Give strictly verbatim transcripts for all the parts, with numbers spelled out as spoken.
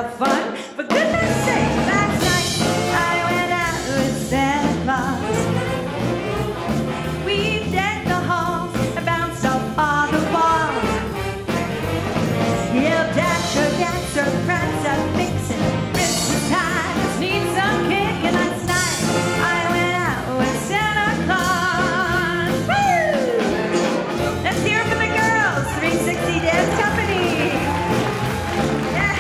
have fun. For goodness sake, last night I went out with Santa Claus. We decked the halls and bounced off all the walls. Yeah, Dasher, Dancer, Prancer, Vixen, Christmas time, just need some kick. And last night I went out with Santa Claus. Woo! Let's hear it for the girls, three sixty Dance Company. Yeah.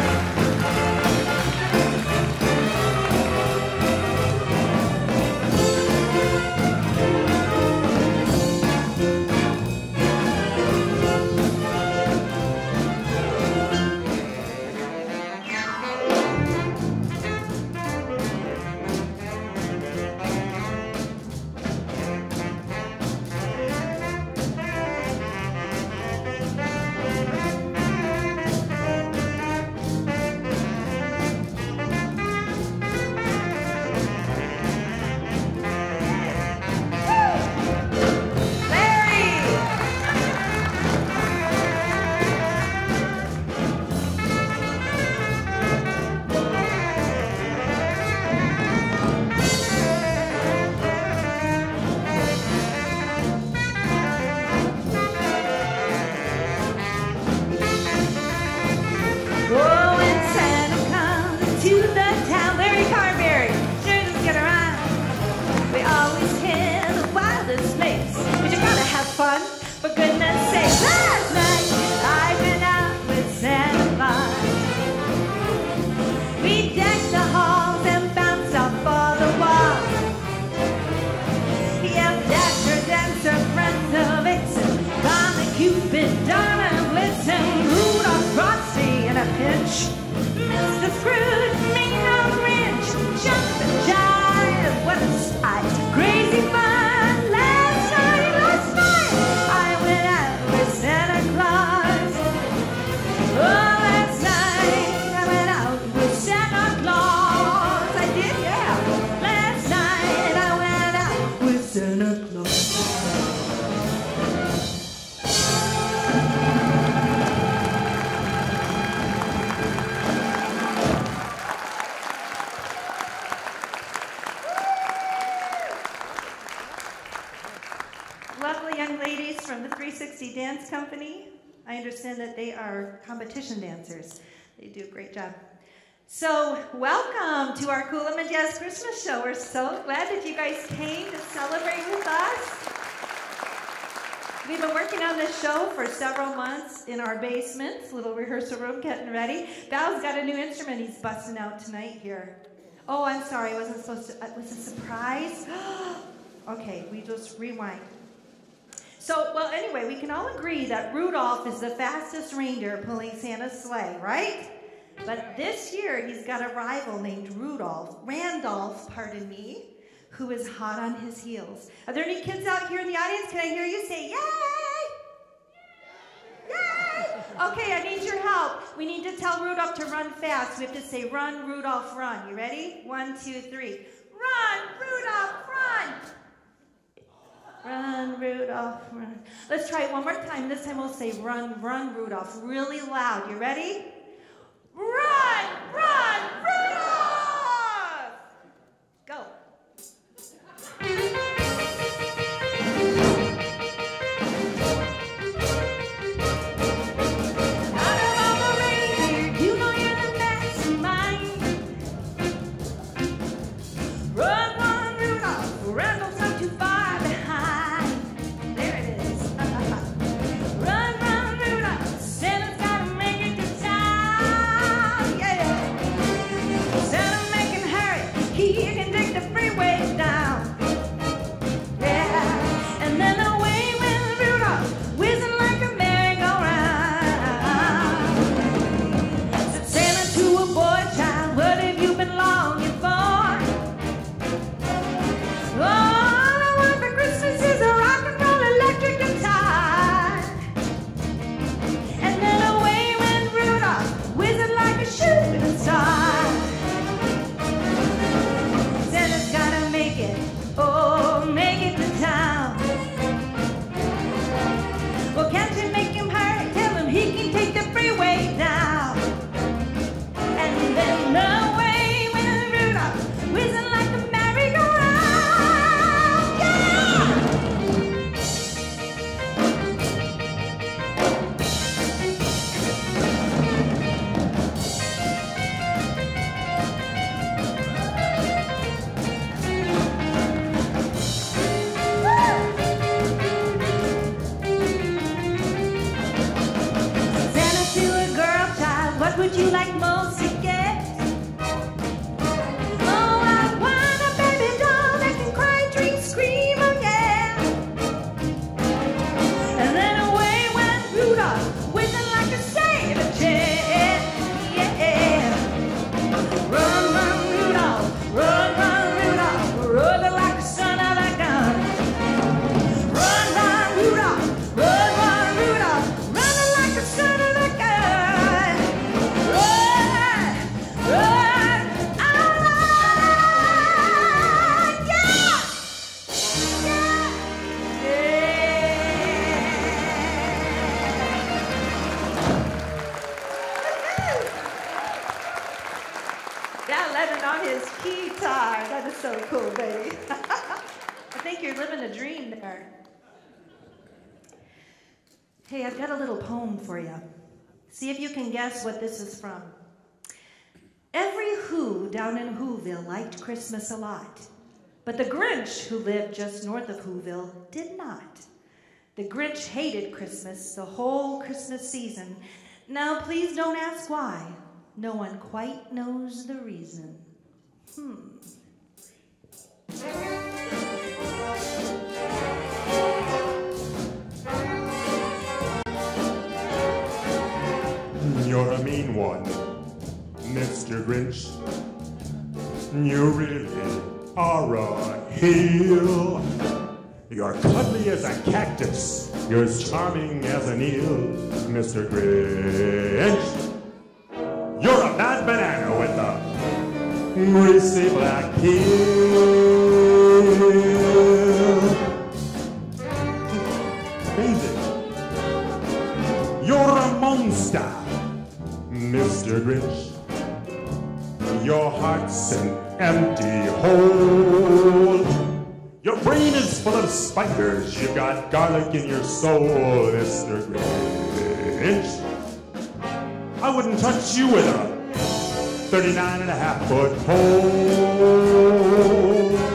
Fun, for goodness sake, last night I went out with Santa Claus. We decked the halls and bounced off all the walls. Yeah, Dasher, Dancer, Prancer, Vixen, Comet, Cupid, Donna, Blitzen, Rudolph, Frosty in a pinch, Mister Scrooge, Mingo, Grinch, jump and jive, what a sight, crazy fun. Lovely young ladies from the three sixty Dance Company. I understand that they are competition dancers. They do a great job. So welcome to our Cool and Jazz Christmas show. We're so glad that you guys came to celebrate with us. We've been working on this show for several months in our basement, little rehearsal room, getting ready. Val's got a new instrument he's busting out tonight here. Oh, I'm sorry, I wasn't supposed to, it was a surprise? Okay, we just rewind. So, well, anyway, we can all agree that Rudolph is the fastest reindeer pulling Santa's sleigh, right? But this year, he's got a rival named Rudolph, Randolph, pardon me, who is hot on his heels. Are there any kids out here in the audience? Can I hear you say, yay? Yay! Okay, I need your help. We need to tell Rudolph to run fast. We have to say, run, Rudolph, run. You ready? One, two, three. Run, Rudolph, run! Run, Rudolph, run. Let's try it one more time. This time we'll say run, run, Rudolph, really loud. You ready? Run, run, Rudolph! Go. Out of all the reindeer, you know you're the best of mine. Run, run, Rudolph, Randall's not too far. would you like most to get? Oh, I want a baby doll that can cry, dream, scream, oh yeah. And then away went Rudolph, whizzing like a sailor jet. Yeah. Run, run, Rudolph, run, run, Rudolph, rolling like the son of a gun. Run, run, Rudolph, run, run, Rudolph, running like the son of a gun. Run, run, all right, yeah, yeah, yeah. Yeah, Lennon on his guitar. That is so cool, baby. I think you're living a dream there. Hey, I've got a little poem for you. See if you can guess what this is from. Every Who down in Whoville liked Christmas a lot, but the Grinch, who lived just north of Whoville, did not. The Grinch hated Christmas the whole Christmas season. Now, please don't ask why. No one quite knows the reason. Hmm. You're a mean one, Mister Grinch. You really are a heel. You're cuddly as a cactus. You're as charming as an eel, Mister Grinch. You're a bad banana with a greasy black peel. Amazing. You're a monster, Mister Grinch. Your heart's an empty hole. Your brain is full of spiders. You've got garlic in your soul, Mister Grinch. I wouldn't touch you with a thirty-nine and a half foot pole.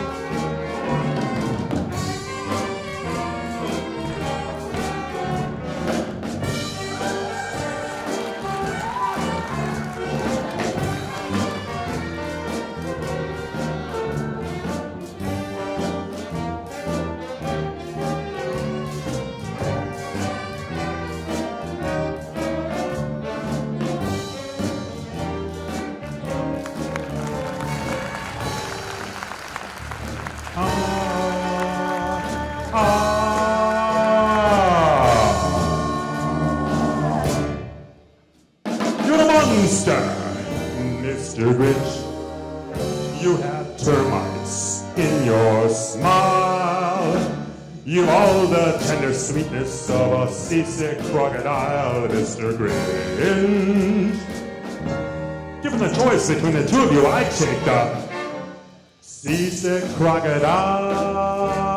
Mister Grinch, you have termites in your smile. You've all the tender sweetness of a seasick crocodile, Mister Grinch. Given the choice between the two of you, I'd take the seasick crocodile.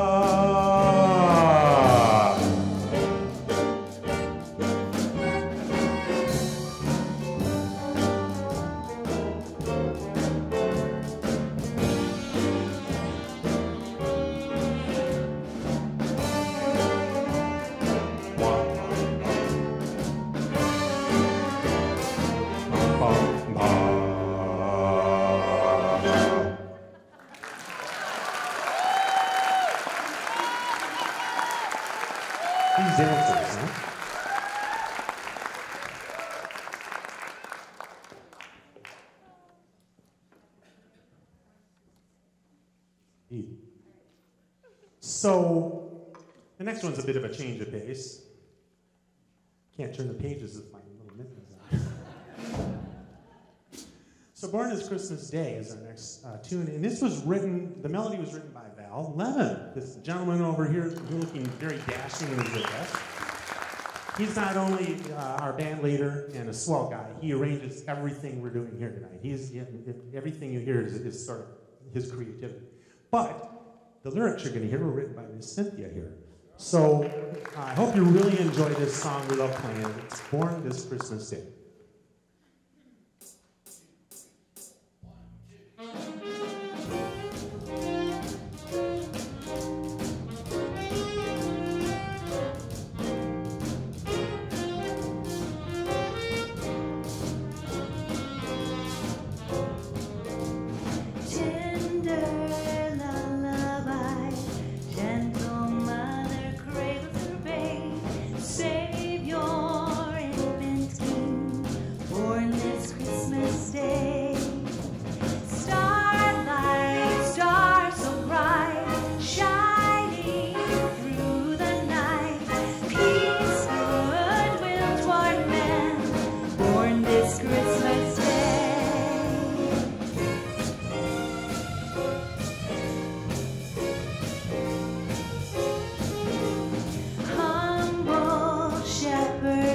These answers, huh? So, the next one's a bit of a change of pace. Can't turn the pages with my little mittens on. So, Born is Christmas Day is our next uh, tune, and this was written, the melody was written by Val Levin, this gentleman over here looking very dashing in his best. He's not only uh, our band leader and a swell guy, he arranges everything we're doing here tonight. He's, everything you hear is, is sort of his creativity. But the lyrics you're going to hear were written by Miss Cynthia here. So uh, I hope you really enjoy this song we love playing. It's Born This Christmas Day.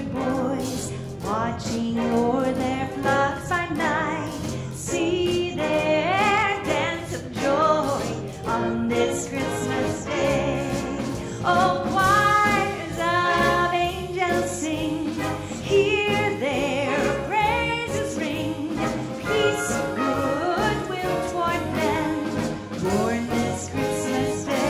shepherd boys watching o'er their flocks by night see their dance of joy on this Christmas day. Oh, choirs of angels sing, hear their praises ring, peace, goodwill toward men, born this Christmas day.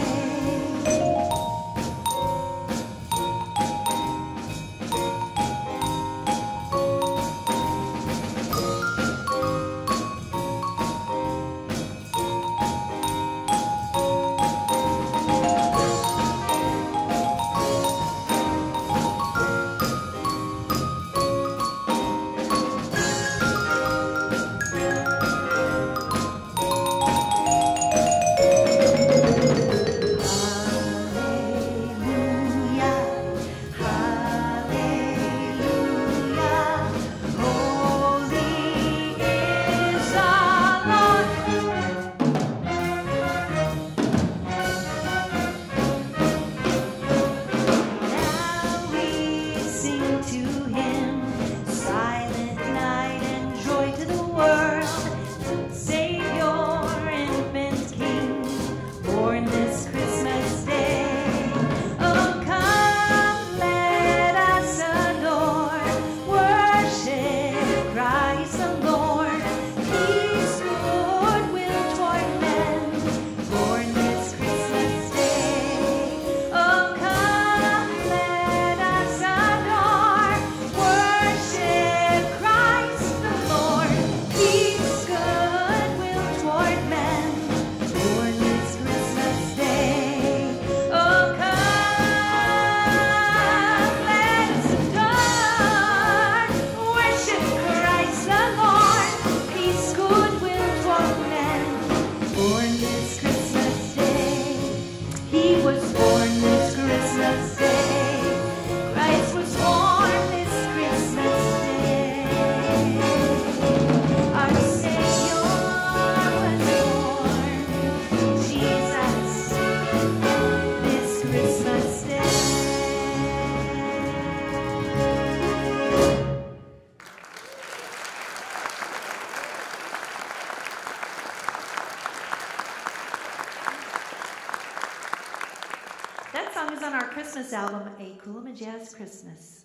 That song is on our Christmas album, A Coolum Jazz Christmas.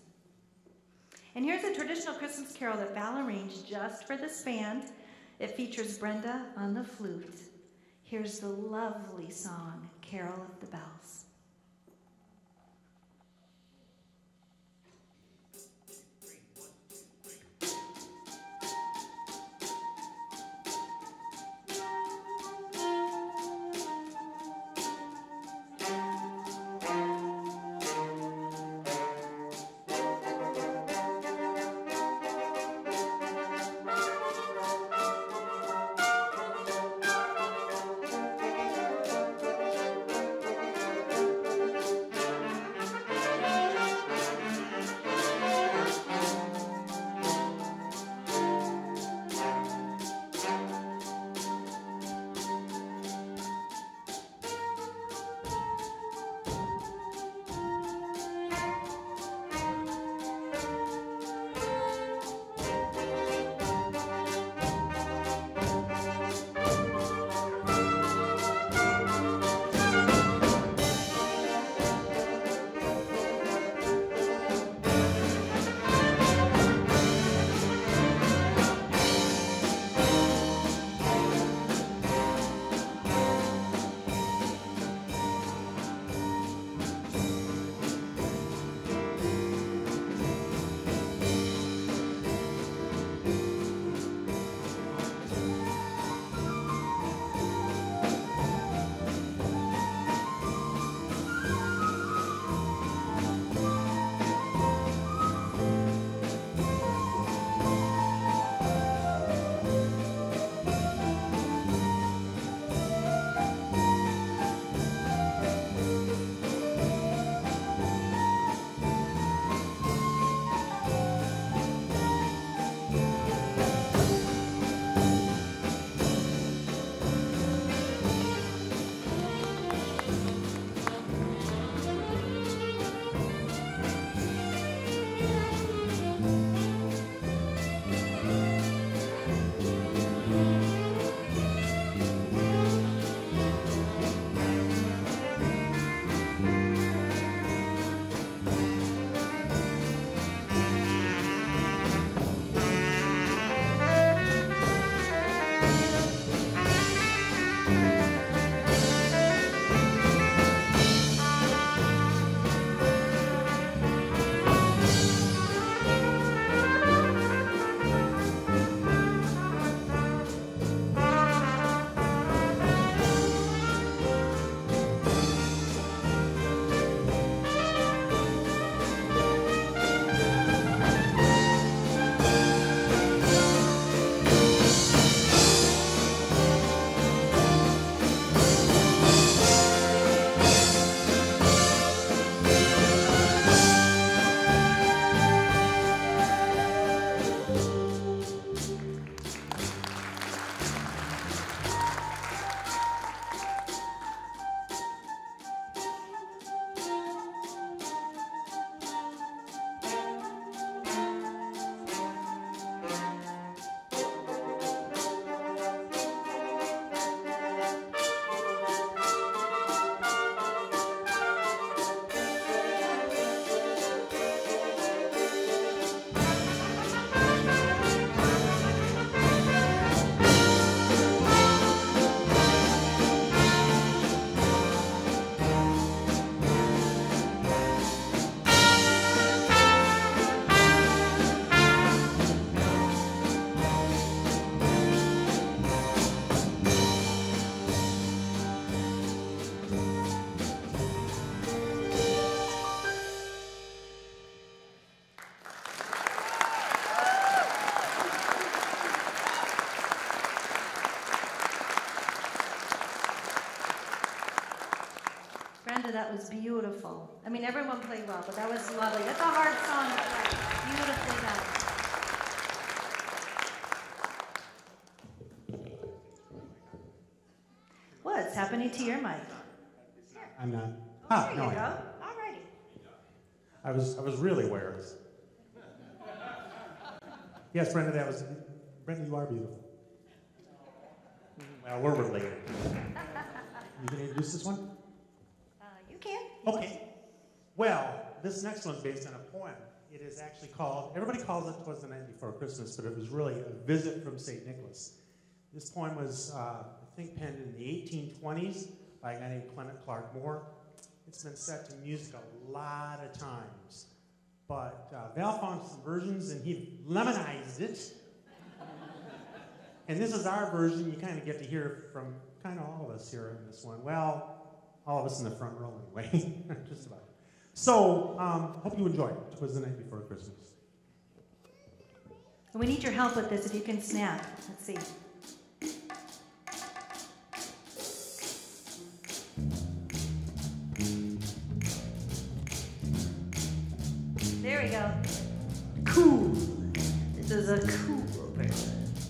And here's a traditional Christmas carol that Val arranged just for this band. It features Brenda on the flute. Here's the lovely song, Carol of the Bells. was beautiful. I mean, everyone played well, but that was lovely. That's a hard song to play. Beautifully done. What's happening to your mic? I'm not. Oh, Ah, there no, you I go. am. All righty. I was I was really aware. Yes, Brenda, that was Brenda. You are beautiful. Well, we're related. You can introduce this one? Uh, you can. Okay. Well, this next one's based on a poem. It is actually called, everybody calls it "Twas the Night Before Christmas," but it was really a visit from Saint Nicholas. This poem was, uh, I think, penned in the eighteen twenties by a guy named Clement Clark Moore. It's been set to music a lot of times. But uh, Val found some versions, and he lemonized it. And this is our version. You kind of get to hear from kind of all of us here in this one. Well, all of us in the front row anyway, just about. So, um, hope you enjoy it. It was the night before Christmas. We need your help with this if you can snap. Let's see. There we go. Cool. This is a cool version.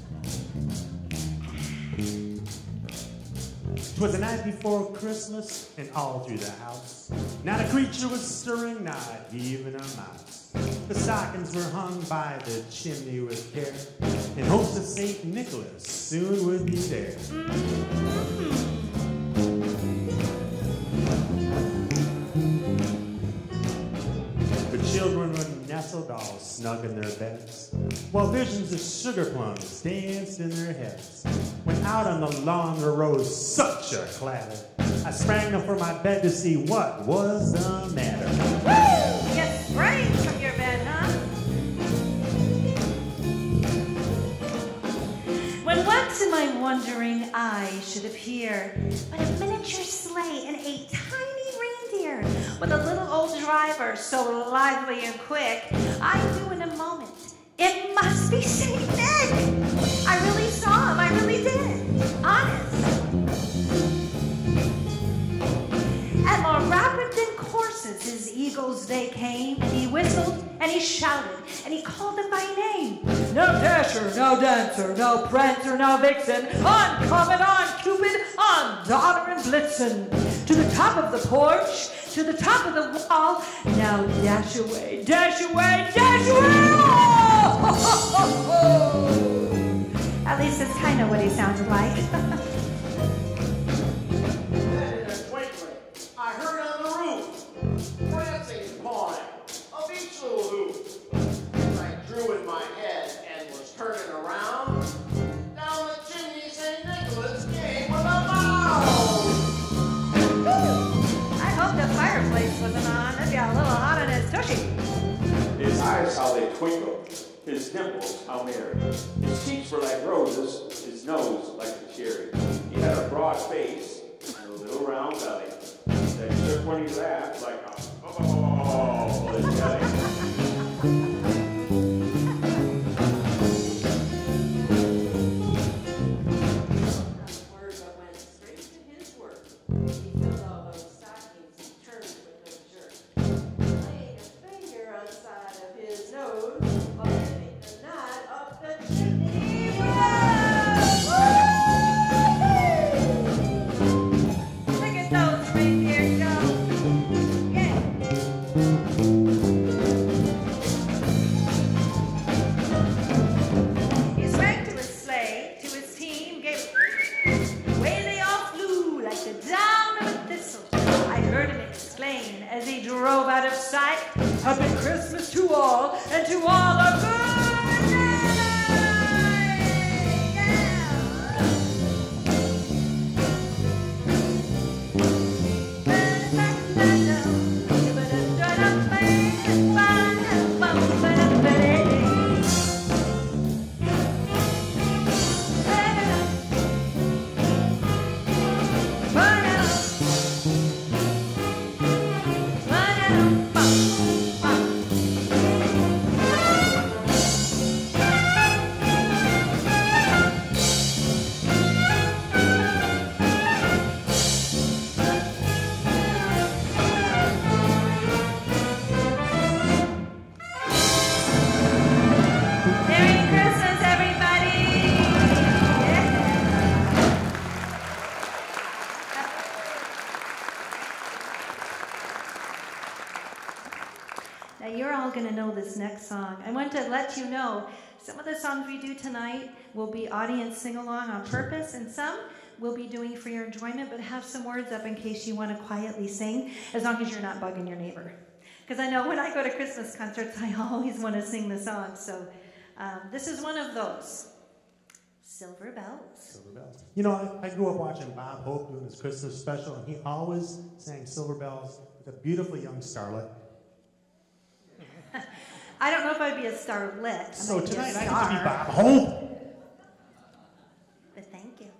'Twas the night before Christmas, and all through the house, not a creature was stirring, not even a mouse. The stockings were hung by the chimney with care, and hopes that Saint Nicholas soon would be there. The children were nestled all snug in their beds, while visions of sugar plums danced in their heads. When out on the lawn there rose such a clatter, I sprang up from my bed to see what was the matter. Woo! You sprang from your bed, huh? When once in my wondering eye should appear but a miniature sleigh and a tiny reindeer with a little old driver so lively and quick, I knew in a moment it must be Saint Nick. I really saw him. I really did. Honest. And more rapid than coursers, his eagles they came, and he whistled, and he shouted, and he called them by name. No Dasher, no Dancer, no Prancer, no Vixen, on Comet, on Cupid, on Donner and Blitzen. To the top of the porch, to the top of the wall, now dash away, dash away, dash away! Oh! At least it's kind of what he sounded like. Then in a twinkling, I heard on the roof, prancing pawing, a beach little hoop. As I drew in my head and was turning around, down the chimney Saint Nicholas came with a bound. I hope the fireplace wasn't on. It'd be a little hot on his tushy. His eyes how they twinkled, his dimples how merry. His cheeks were like roses, his nose like a cherry. He had a broad face and a little round belly that shook when he laughed like a oh, the jelly. Words that went straight to his work. He filled all those stockings and turned with no jerk. Laying a finger on the side of his nose while giving a nod up the chimney. Look at those reindeer go. Yeah. He sprang to his sleigh, to his team, gave away they all flew like the down of a thistle. I heard him exclaim as he drove out of sight, Happy Christmas to all, and to all a good all going to know this next song. I want to let you know some of the songs we do tonight will be audience sing-along on purpose, and some we'll be doing for your enjoyment, but have some words up in case you want to quietly sing, as long as you're not bugging your neighbor. Because I know when I go to Christmas concerts, I always want to sing the song. So um, this is one of those. Silver Bells. Silver Bells. You know, I, I grew up watching Bob Hope doing his Christmas special, and he always sang Silver Bells with a beautiful young starlet. I don't know if I'd be a starlet. I So might be a tonight I star. get to be Bob Hope. But thank you.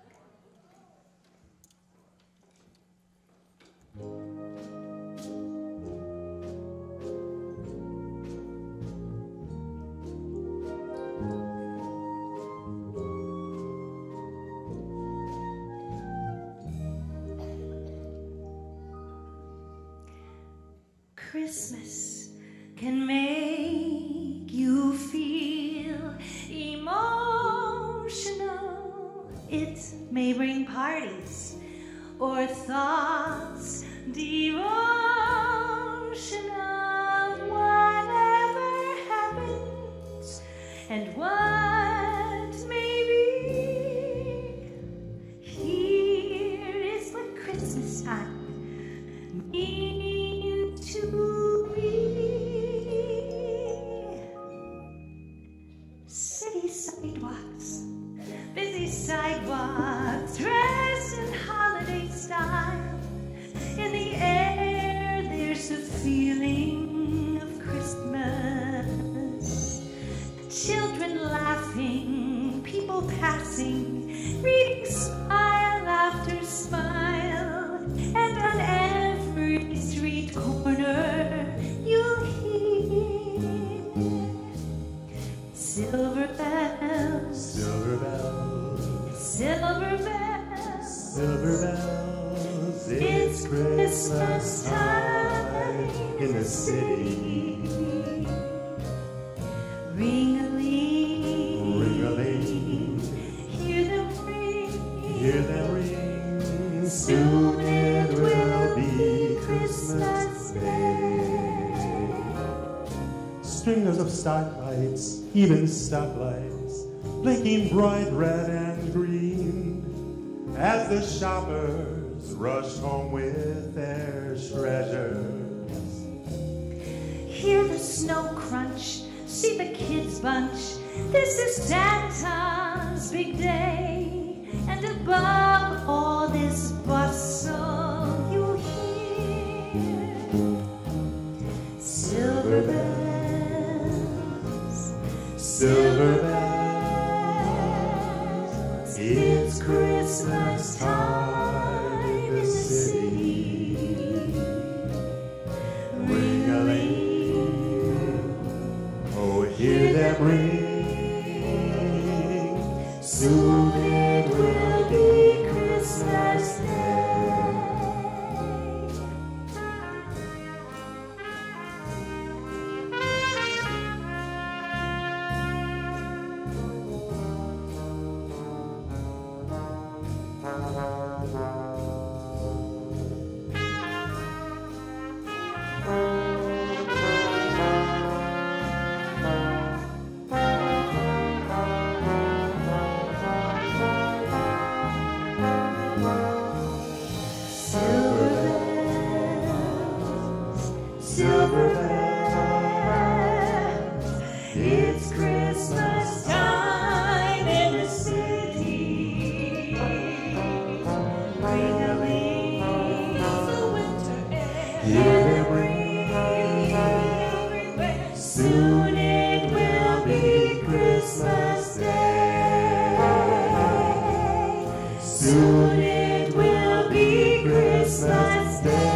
Christmas can make you feel emotional. It may bring parties or thoughts devotional. Whatever happens and what may be, here is what Christmas time means to me. City sidewalks, busy sidewalks, dressed in holiday style. In the air, there's a feeling of Christmas. Children laughing, people passing, reading smile after smile, and on every street corner you'll hear silver bells, Silver bells, silver bells, silver bells, it's Christmas time in the city. Ring-a-ling, Ring-a-ling, hear them ring, hear them ring, soon it will be Christmas Day. Stringers of starlights, even stoplights, blinking bright red and green, as the shoppers rush home with their treasures. hear the snow crunch, see the kids bunch. This is Santa's big day, and above all this bustle you hear silver bells, Silver bells, it's Christmas time in the city. Ring-a-ling, oh, hear them ring, soon it will be Christmas Day. Silver bells, it's Christmas time in the city. Ring-a-ling, the winter air, hear them ring, soon it will be Christmas Day. Soon it will be Christmas Day.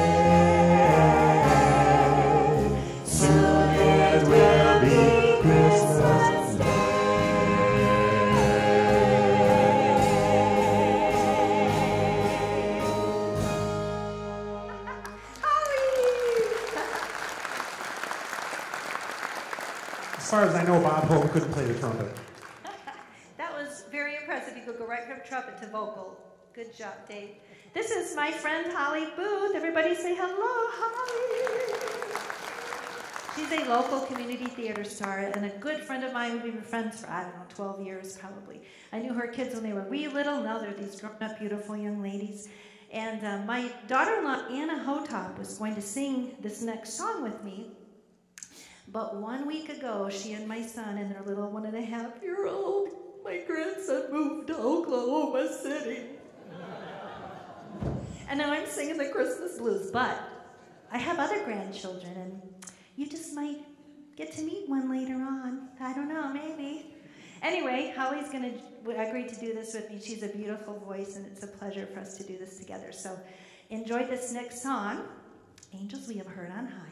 As far as I know, Bob Hope couldn't play the trumpet. That was very impressive. You could go right from trumpet to vocal. Good job, Dave. This is my friend Holly Booth. Everybody say hello, Holly. She's a local community theater star and a good friend of mine. We've been friends for, I don't know, twelve years probably. I knew her kids when they were wee little. Now they're these grown-up, beautiful young ladies. And uh, my daughter-in-law, Anna Hotop, was going to sing this next song with me. But one week ago, she and my son and their little one and a half year old, my grandson moved to Oklahoma City. And now I'm singing the Christmas blues, but I have other grandchildren, and you just might get to meet one later on. I don't know, maybe. Anyway, Holly's going to agree to do this with me. She's a beautiful voice, and it's a pleasure for us to do this together. So enjoy this next song, Angels We Have Heard on High.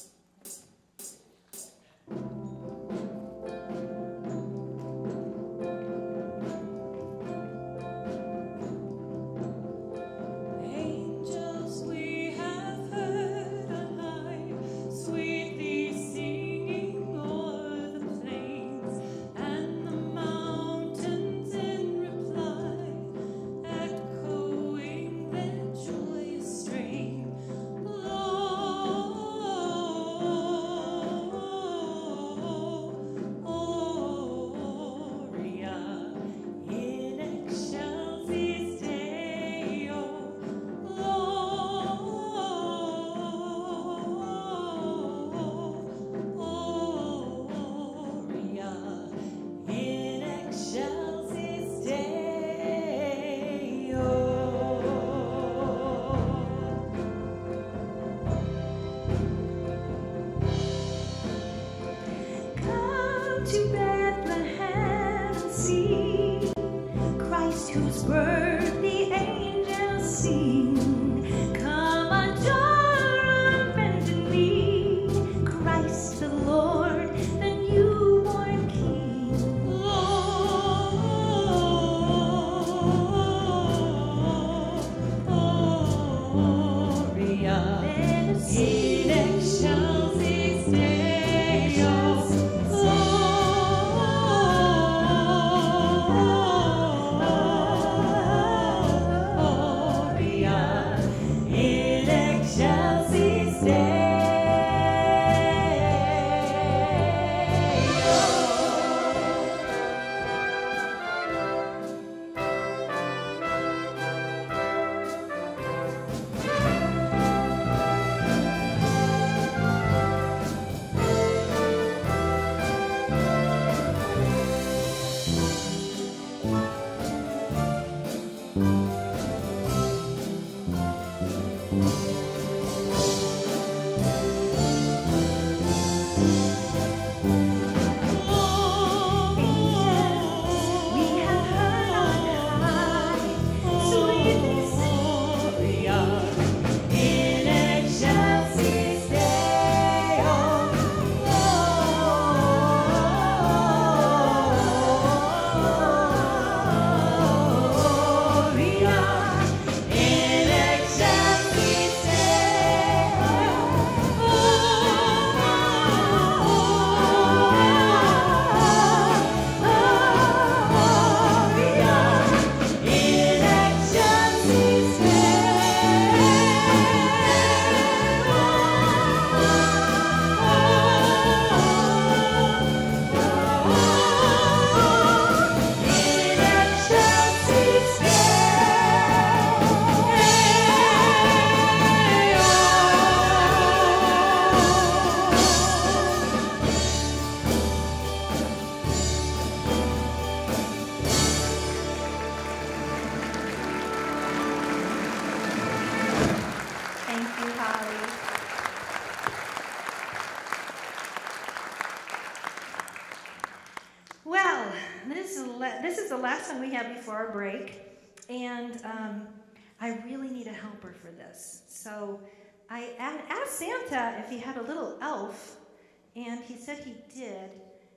Our break, and um, I really need a helper for this. So I asked Santa if he had a little elf, and he said he did.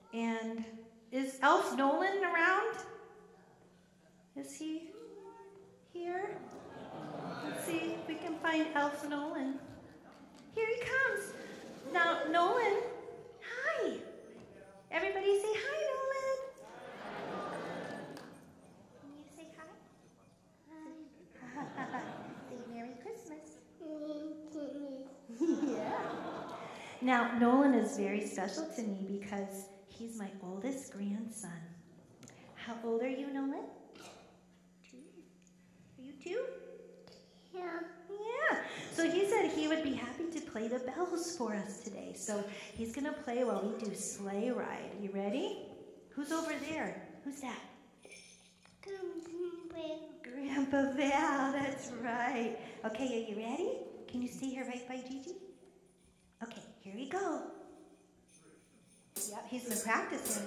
And is Elf Nolan around? Is he here? Let's see if we can find Elf Nolan. Here he comes. Now, Nolan, hi. Everybody say hi, Nolan. Say Merry Christmas. Yeah. Now, Nolan is very special to me because he's my oldest grandson. How old are you, Nolan? Two. Are you two? Yeah. Yeah. So he said he would be happy to play the bells for us today. So he's going to play while we do Sleigh Ride. You ready? Who's over there? Who's that? Grandpa Val, that's right. Okay, are you ready? Can you stay here right by Gigi? Okay, here we go. Yep, he's been practicing.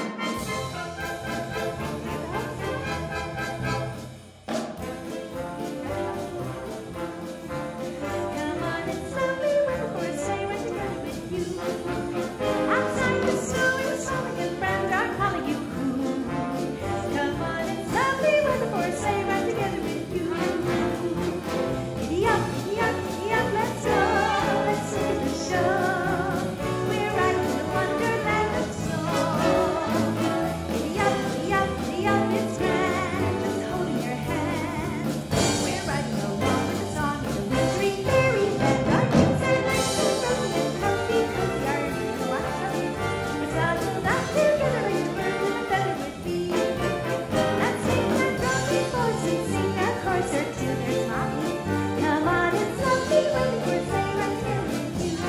Come on, it's lovely weather for a sleigh ride together with you. Outside the snow is snowing and friends are calling you cool. Come on, it's lovely weather for a sleigh ride together with you. Giddy up, giddy up, giddy up, let's go. Let's look at the show. We're riding in the wonderland of snow. Giddy up, giddy up, giddy up, it's grand. Just holding your hand. We're riding along with the song of the wintry fairyland. Our kids are nice and frozen and comfy, cozy are in the watch of you. We're snuggled up together like the birds in a feather would be. Let's sing that rosy voice and sing that chorus or two. There's Mommy. Come on, it's lovely weather for a sleigh ride together with you.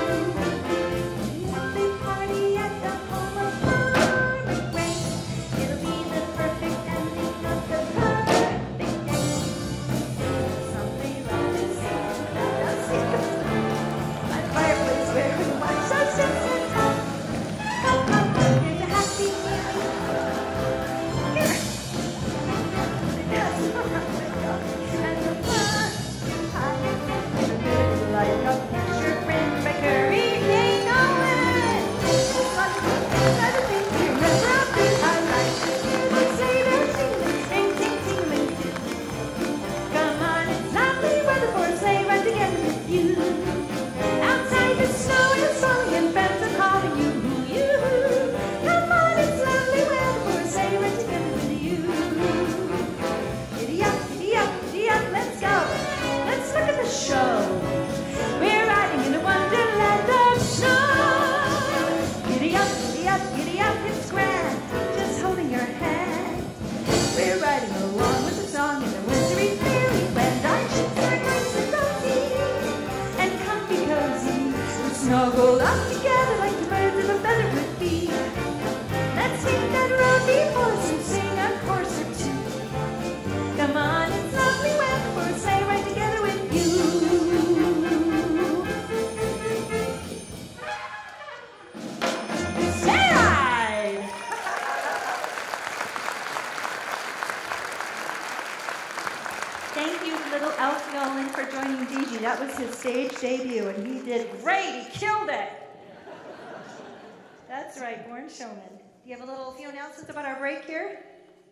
Lovely party at the home of Farmer Gray. It'll be the perfect ending of the perfect day. Something love to sing, let us sing. By the fireplace where we watch our steps and talk. Come, come, come, there's a happy feeling. Here. Yes, and the fun. High and good, like a picture print by Curry K. Nolan. It's like another thing to remember of this. I like to hear them say their tingling, ting, ting, tingling too. Come on, it's lovely weather for a sleigh ride together with you. Outside the snow is falling and friends are calling you. You. Come on, it's lovely weather for a sleigh ride together with you. Giddy up, giddy up, giddy up, let's go. Let's look at the show. We're riding in a wonderland of snow. Giddy up, giddy up, giddy up, it's grand. Just holding your hand. We're riding along with the song in the wintry fairyland. Our ships are nice and rosy and comfy cozy. We're snuggled up together like the birds of a feather would be. Let's sing that rosy voice and sing a chorus or two. Come on, it's lovely weather for a sleigh ride together with you. Sleigh ride! Thank you, little Elf Nolan, for joining Gigi. That was his stage debut, and he did great. He killed it. That's right, born showman. Do you have a little few announcements about our break here?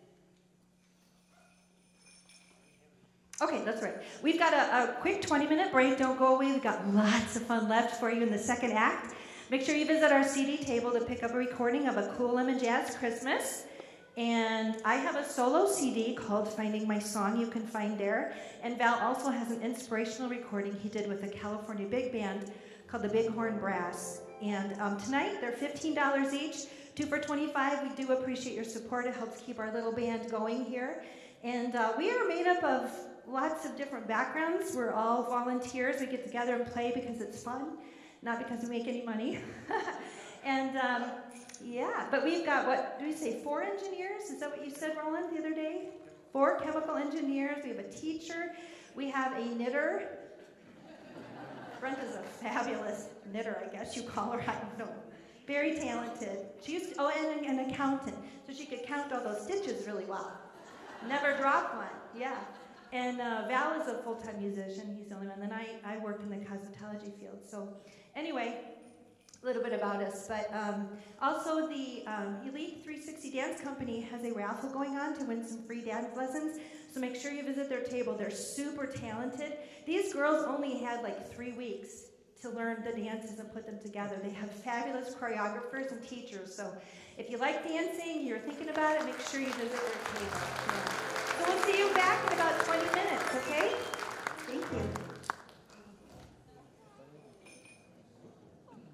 Okay, that's right. We've got a, a quick twenty-minute break. Don't go away. We've got lots of fun left for you in the second act. Make sure you visit our C D table to pick up a recording of A Cool Lemon Jazz Christmas. And I have a solo C D called Finding My Song you can find there. And Val also has an inspirational recording he did with a California big band called the Bighorn Brass. And um, tonight, they're fifteen dollars each, two for twenty-five dollars. We do appreciate your support. It helps keep our little band going here. And uh, we are made up of lots of different backgrounds. We're all volunteers. We get together and play because it's fun, not because we make any money. and um, yeah, but we've got, what do we say, four engineers? Is that what you said, Roland, the other day? Four chemical engineers. We have a teacher. We have a knitter. Brenda's a fabulous knitter, I guess you call her. I don't know. Very talented. She used to, oh, and an accountant. So she could count all those stitches really well. Never dropped one. Yeah. And uh, Val is a full-time musician. He's the only one. Then I, I work in the cosmetology field. So anyway, a little bit about us. But um, also the um, Elite three sixty Dance Company has a raffle going on to win some free dance lessons. So make sure you visit their table. They're super talented. These girls only had like three weeks to learn the dances and put them together. They have fabulous choreographers and teachers. So if you like dancing, you're thinking about it, make sure you visit their table. Yeah. So we'll see you back in about twenty minutes, okay? Thank you.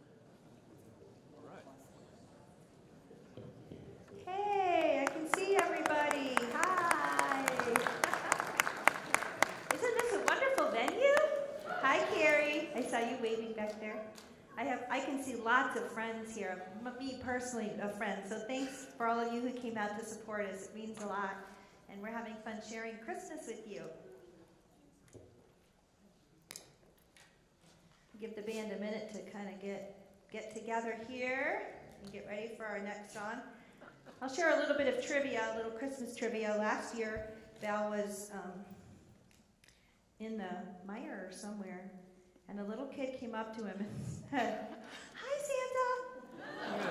m- me personally, a friend. So thanks for all of you who came out to support us. It means a lot. And we're having fun sharing Christmas with you. Give the band a minute to kind of get, get together here and get ready for our next song. I'll share a little bit of trivia, a little Christmas trivia. Last year, Val was um, in the mire or somewhere, and a little kid came up to him and said, "Hi, Santa."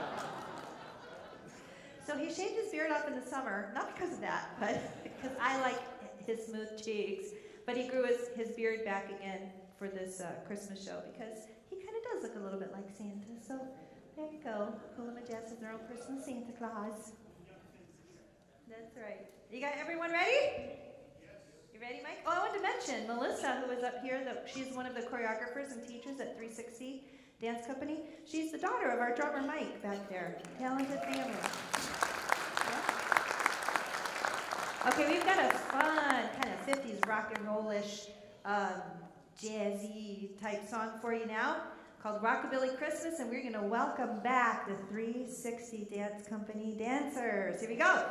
So he shaved his beard off in the summer, not because of that, but because I like his smooth cheeks. But he grew his, his beard back again for this uh, Christmas show because he kind of does look a little bit like Santa. So there you go. Cool Jess is their own personal Santa Claus. That's right. You got everyone ready? You ready, Mike? Oh, I wanted to mention Melissa, who is up here. The, she's one of the choreographers and teachers at three sixty Dance Company. She's the daughter of our drummer Mike back there. Talented family. Yeah. Okay, we've got a fun kind of fifties rock and roll-ish, um, jazzy type song for you now called Rockabilly Christmas, and we're going to welcome back the three sixty Dance Company dancers. Here we go.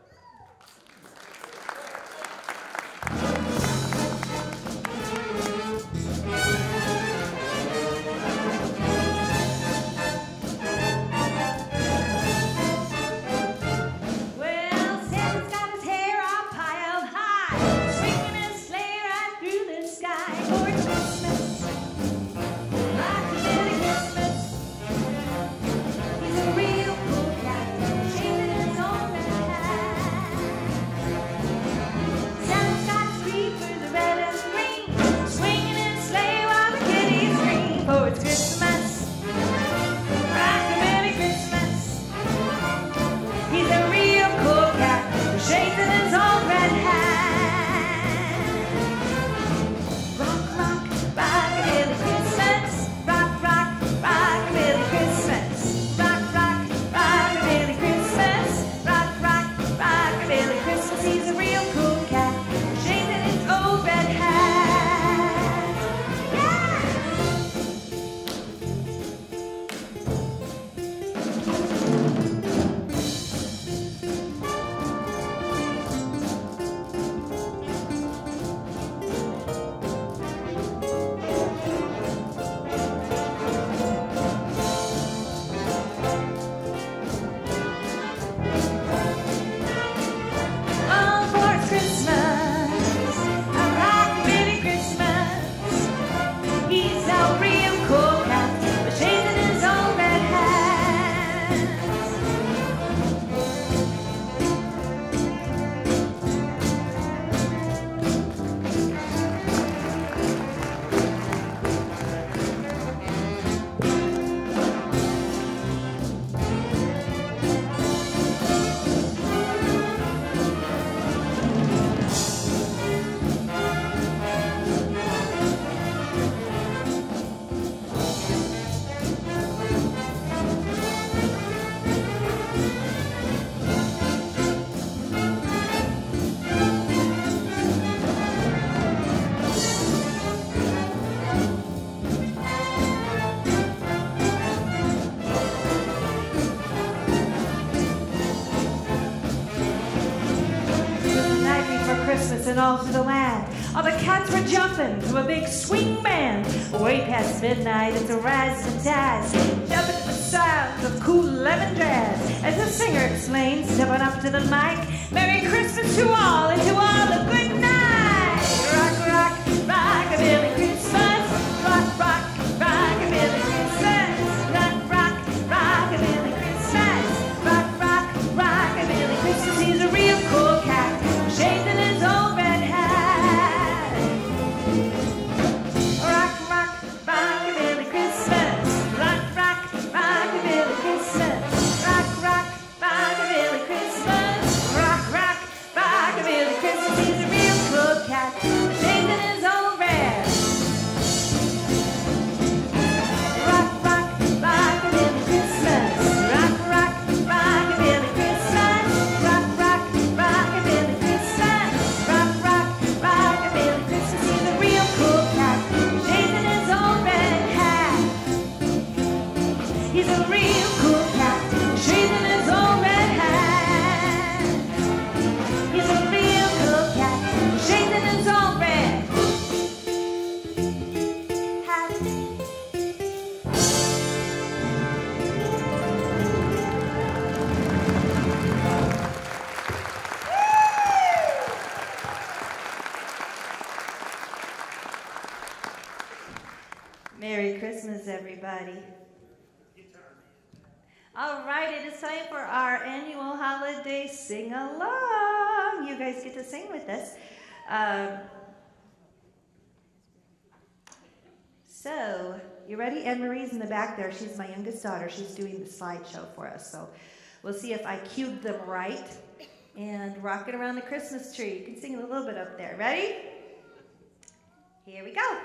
And all through the land, all the cats were jumping to a big swing band. Way past midnight, it's a razzmatazz, jumping to the sounds of cool lemon jazz. As the singer explains, stepping up to the mic, Merry Christmas to all, and to all a good night. Rock, rock, rockabilly Christmas. Rock, rock, rockabilly Christmas. Rock, rock, rockabilly Christmas. Rock, rock, rockabilly Christmas. He's a real cool cat, shaved in his own. He's a real cool All right, it is time for our annual holiday sing-along. You guys get to sing with us. Um, so, you ready? Anne-Marie's in the back there. She's my youngest daughter. She's doing the slideshow for us. So, we'll see if I cued them right. And rocking around the Christmas tree. You can sing a little bit up there. Ready? Here we go.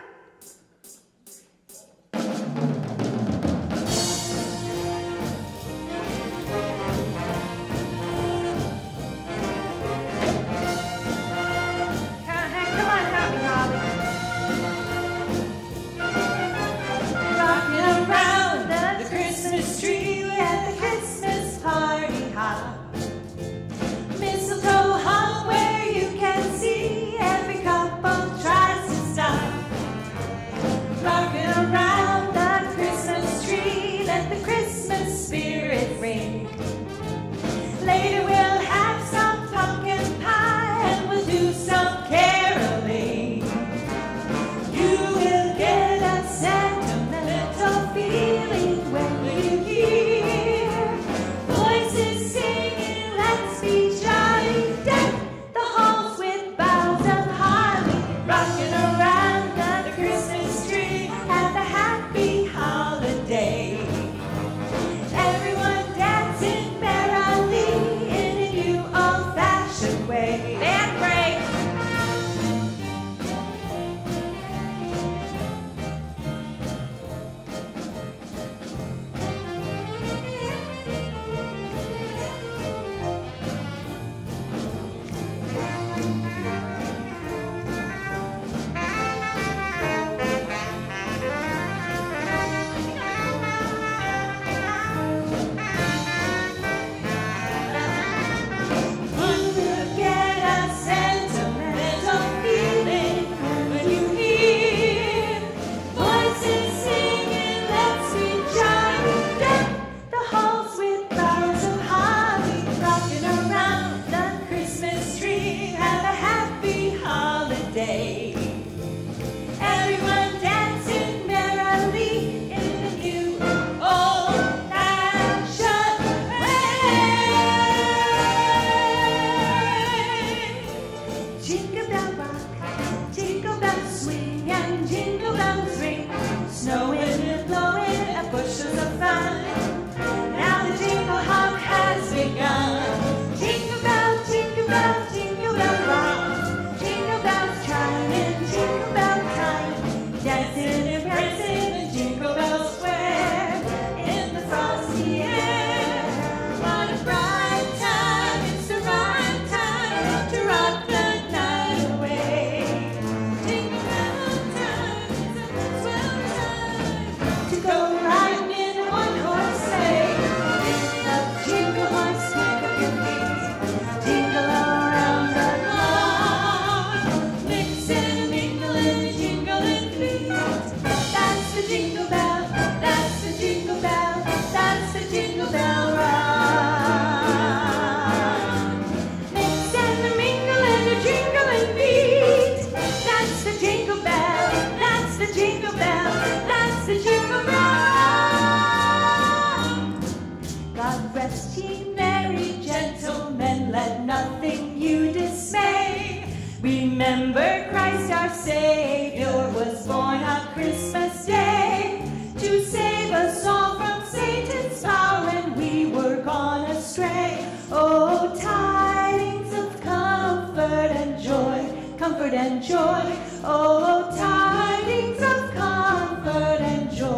Remember Christ our Savior was born on Christmas Day to save us all from Satan's power when we were gone astray. Oh, tidings of comfort and joy, comfort and joy. Oh, tidings of comfort and joy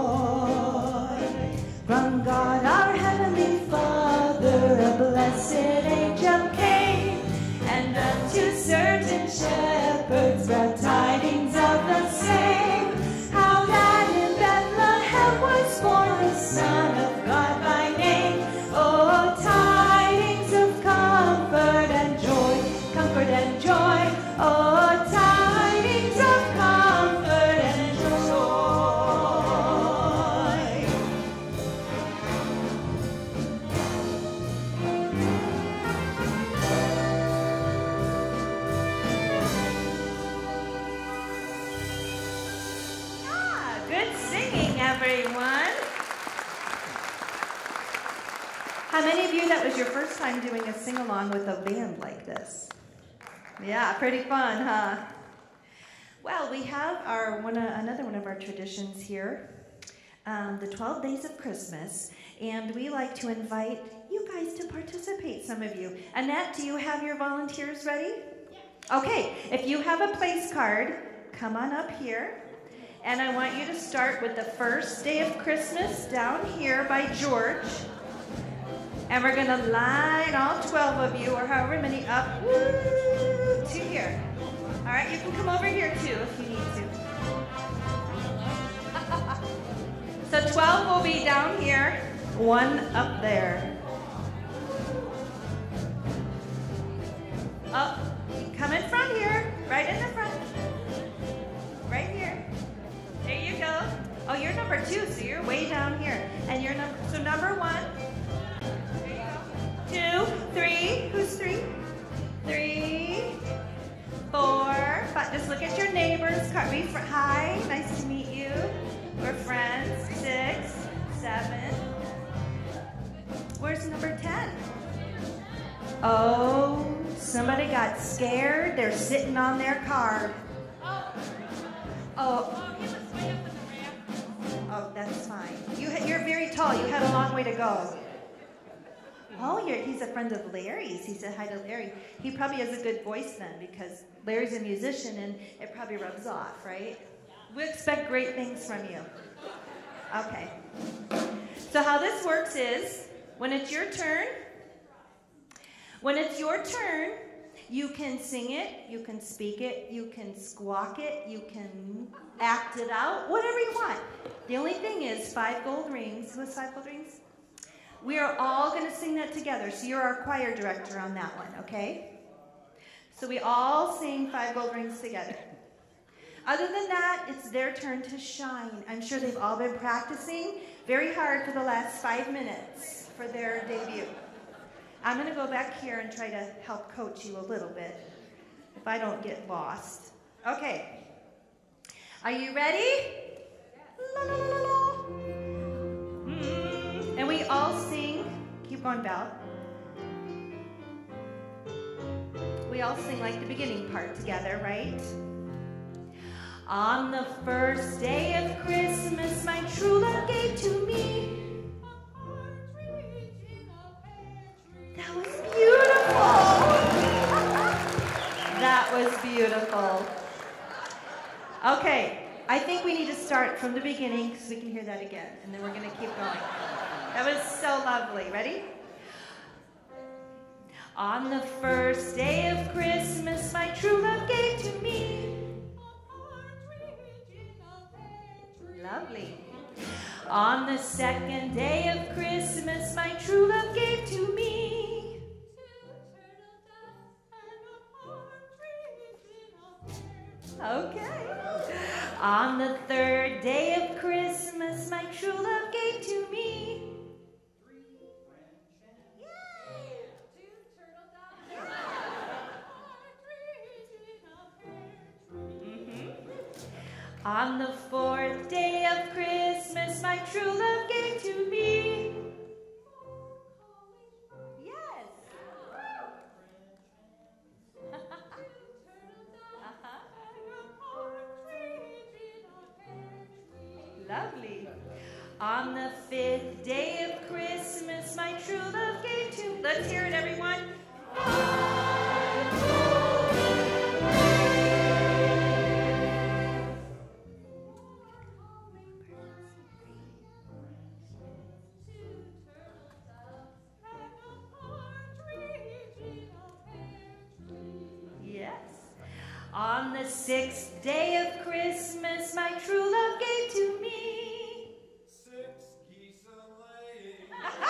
from God our Heavenly Father, a blessed angel came. And unto certain shepherds brought tidings of the same, how that in Bethlehem was born the Son of God by name. Oh, tidings of comfort and joy, comfort and joy. Oh, tidings of comfort and joy. Good singing, everyone. How many of you, that was your first time doing a sing-along with a band like this? Yeah, pretty fun, huh? Well, we have our one, uh, another one of our traditions here, um, the twelve Days of Christmas, and we like to invite you guys to participate, some of you. Annette, do you have your volunteers ready? Okay, if you have a place card, come on up here. And I want you to start with the first day of Christmas down here by George. And we're going to line all twelve of you, or however many, up woo, to here. All right, you can come over here too if you need to. So twelve will be down here, one up there. Up, come in front here, right in the front. Right here. There you go. Oh, you're number two, so you're way down here. And you're number, so number one. Two, three, who's three? Three, four, five. Just look at your neighbors. Hi, nice to meet you. We're friends. Six, seven. Where's number ten? Oh, somebody got scared. They're sitting on their car. Oh, oh, that's fine. You, you're very tall. You had a long way to go. Oh, you're, he's a friend of Larry's. He said hi to Larry. He probably has a good voice then, because Larry's a musician and it probably rubs off, right? We expect great things from you. Okay. So how this works is, when it's your turn, when it's your turn, you can sing it, you can speak it, you can squawk it, you can act it out, whatever you want. The only thing is five gold rings. Who has five gold rings? We are all going to sing that together. So you're our choir director on that one, okay? So we all sing five gold rings together. Other than that, it's their turn to shine. I'm sure they've all been practicing very hard for the last five minutes for their debut. I'm going to go back here and try to help coach you a little bit if I don't get lost. Okay. Are you ready? La, la, la, la, la. Mm. And we all sing. Keep going, Val. We all sing like the beginning part together, right? On the first day of Christmas, my true love gave to me. That was beautiful. That was beautiful. Okay, I think we need to start from the beginning because we can hear that again, and then we're going to keep going. That was so lovely. Ready? On the first day of Christmas, my true love gave to me. Lovely. On the second day of Christmas, my true love gave to me. Okay. On the third day of Christmas, my true love gave to me. On the fourth day of Christmas, my true love gave to me. Yes. uh-huh. Lovely. On the fifth day of Christmas, my true love gave to me. Let's hear it, everyone. On the sixth day of Christmas, my true love gave to me. Six geese a-laying.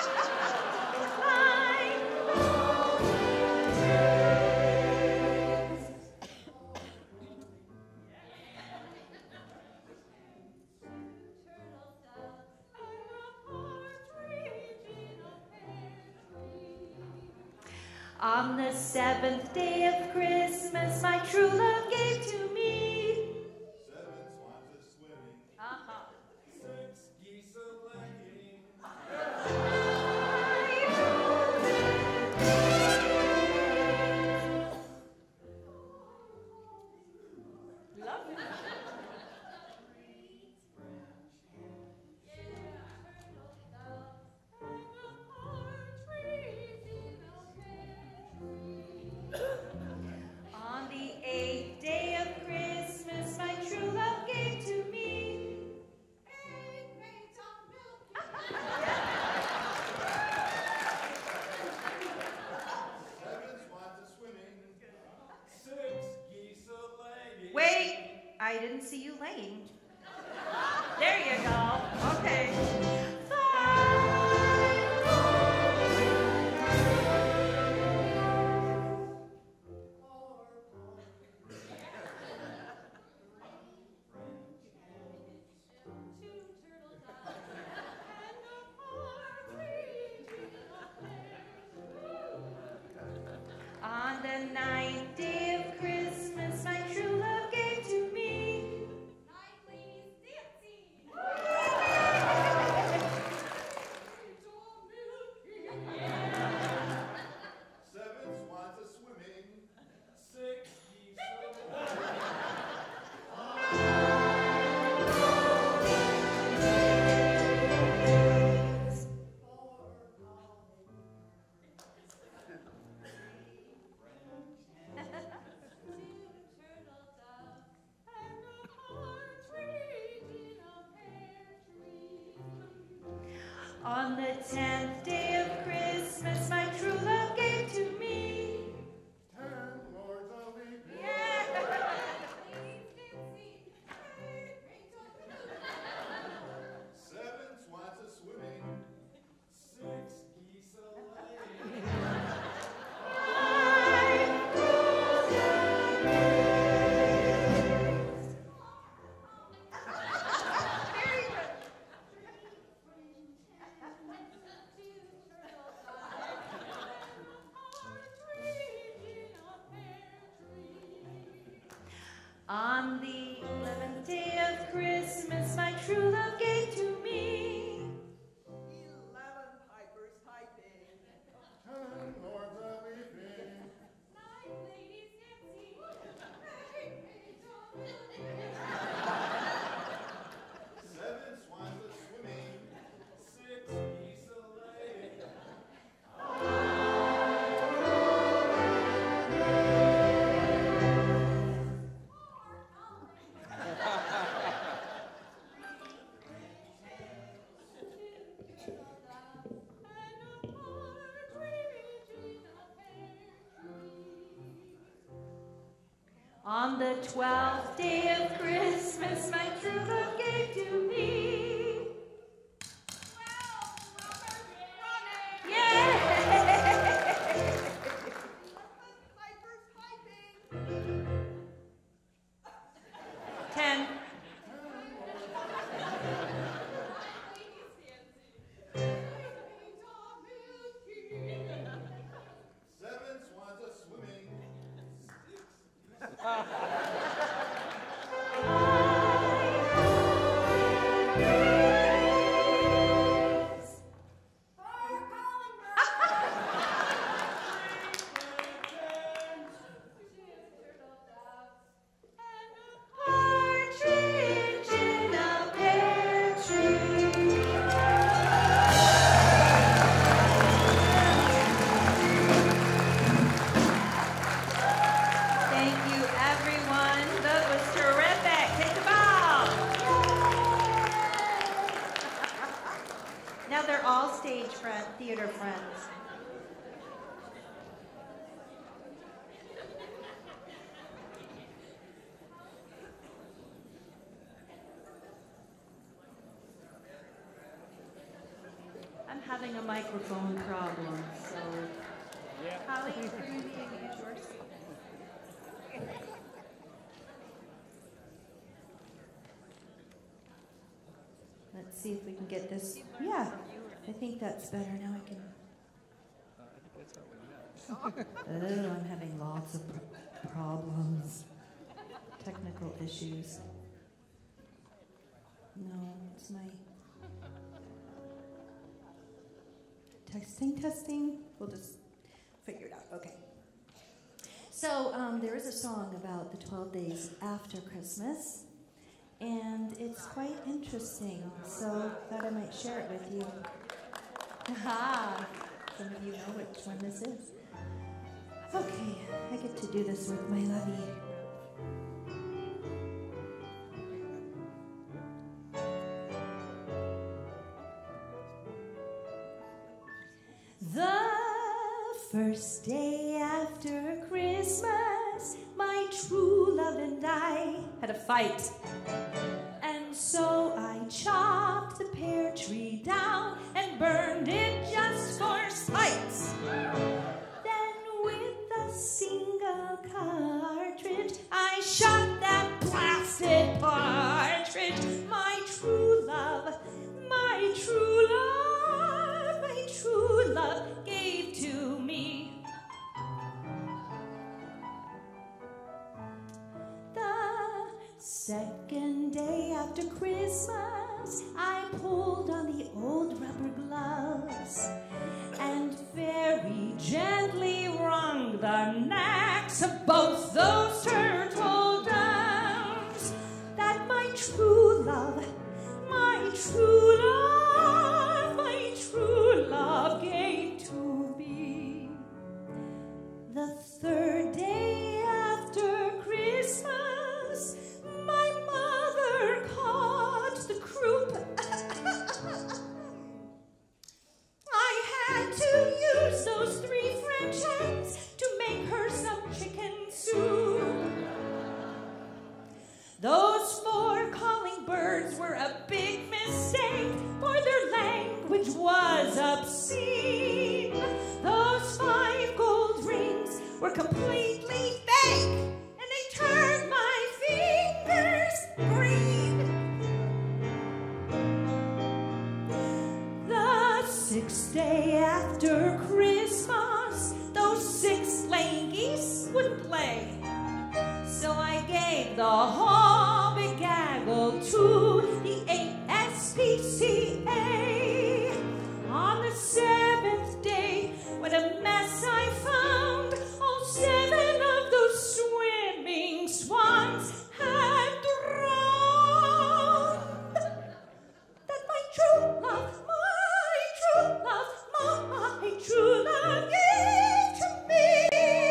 On the seventh day of Christmas, my true love gave to me. Seven swans a-swimming. Uh-huh. Six geese a-laying. Five. I didn't see you laying. There you go. Okay. On the ninth day of Christmas, my true love gave to me. Seven swans a swimming. Six geese a On the tenth day of Christmas, my true love gave to me. ten lords a leaping. Seven swans a swimming. Six geese a laying. On the eleventh day of Christmas, my true love gave to me. Eleven pipers piping. Ten lords a leaping. Nine ladies dancing. Seven swans a swimming. Six geese a laying. On the twelfth day of Christmas, my true love gave to me. Yeah! Pipers piping. Ten. Seven swans a swimming. Partridge in a pear tree. Thank you, everyone. That was terrific. Take a bow. Now they're all stage friend, theater friends. I'm having a microphone problem, so. Holly, can you use yours? Let's see if we can get this. Yeah, I think that's better. Now I can. Oh, I'm having lots of pr- problems. Technical issues. No, it's my. Testing, testing. We'll just figure it out. Okay. So um, there is a song about the twelve days after Christmas, and it's quite interesting. So thought I might share it with you. Aha! Some of you know which one this is. Okay, I get to do this with my lovey. The first day after Christmas, my true love and I had a fight. And so I chopped the pear tree down and burned it just for spite. Then with a single cartridge, I shot that blasted partridge. My true love, my true love, my true love gave to me. The second day after Christmas, I pulled on the old rubber gloves and very gently wrung the necks of both those turtle doves. That my true love, my true love, my true love gave to me. The third day after Christmas, my mother caught the croup. I had to use those three French hens to make her some chicken soup. Those four calling birds were a big mistake, for their language was obscene. Those five gold rings were completely fake, and they turned my fingers green. The sixth day after Christmas, those six lame geese wouldn't lay. So I gave the hobby gaggle to the A S P C A. On the seventh day, what a mess I found. All seven of those swimming swans had drowned. That my true love, my true love, my true love gave to me.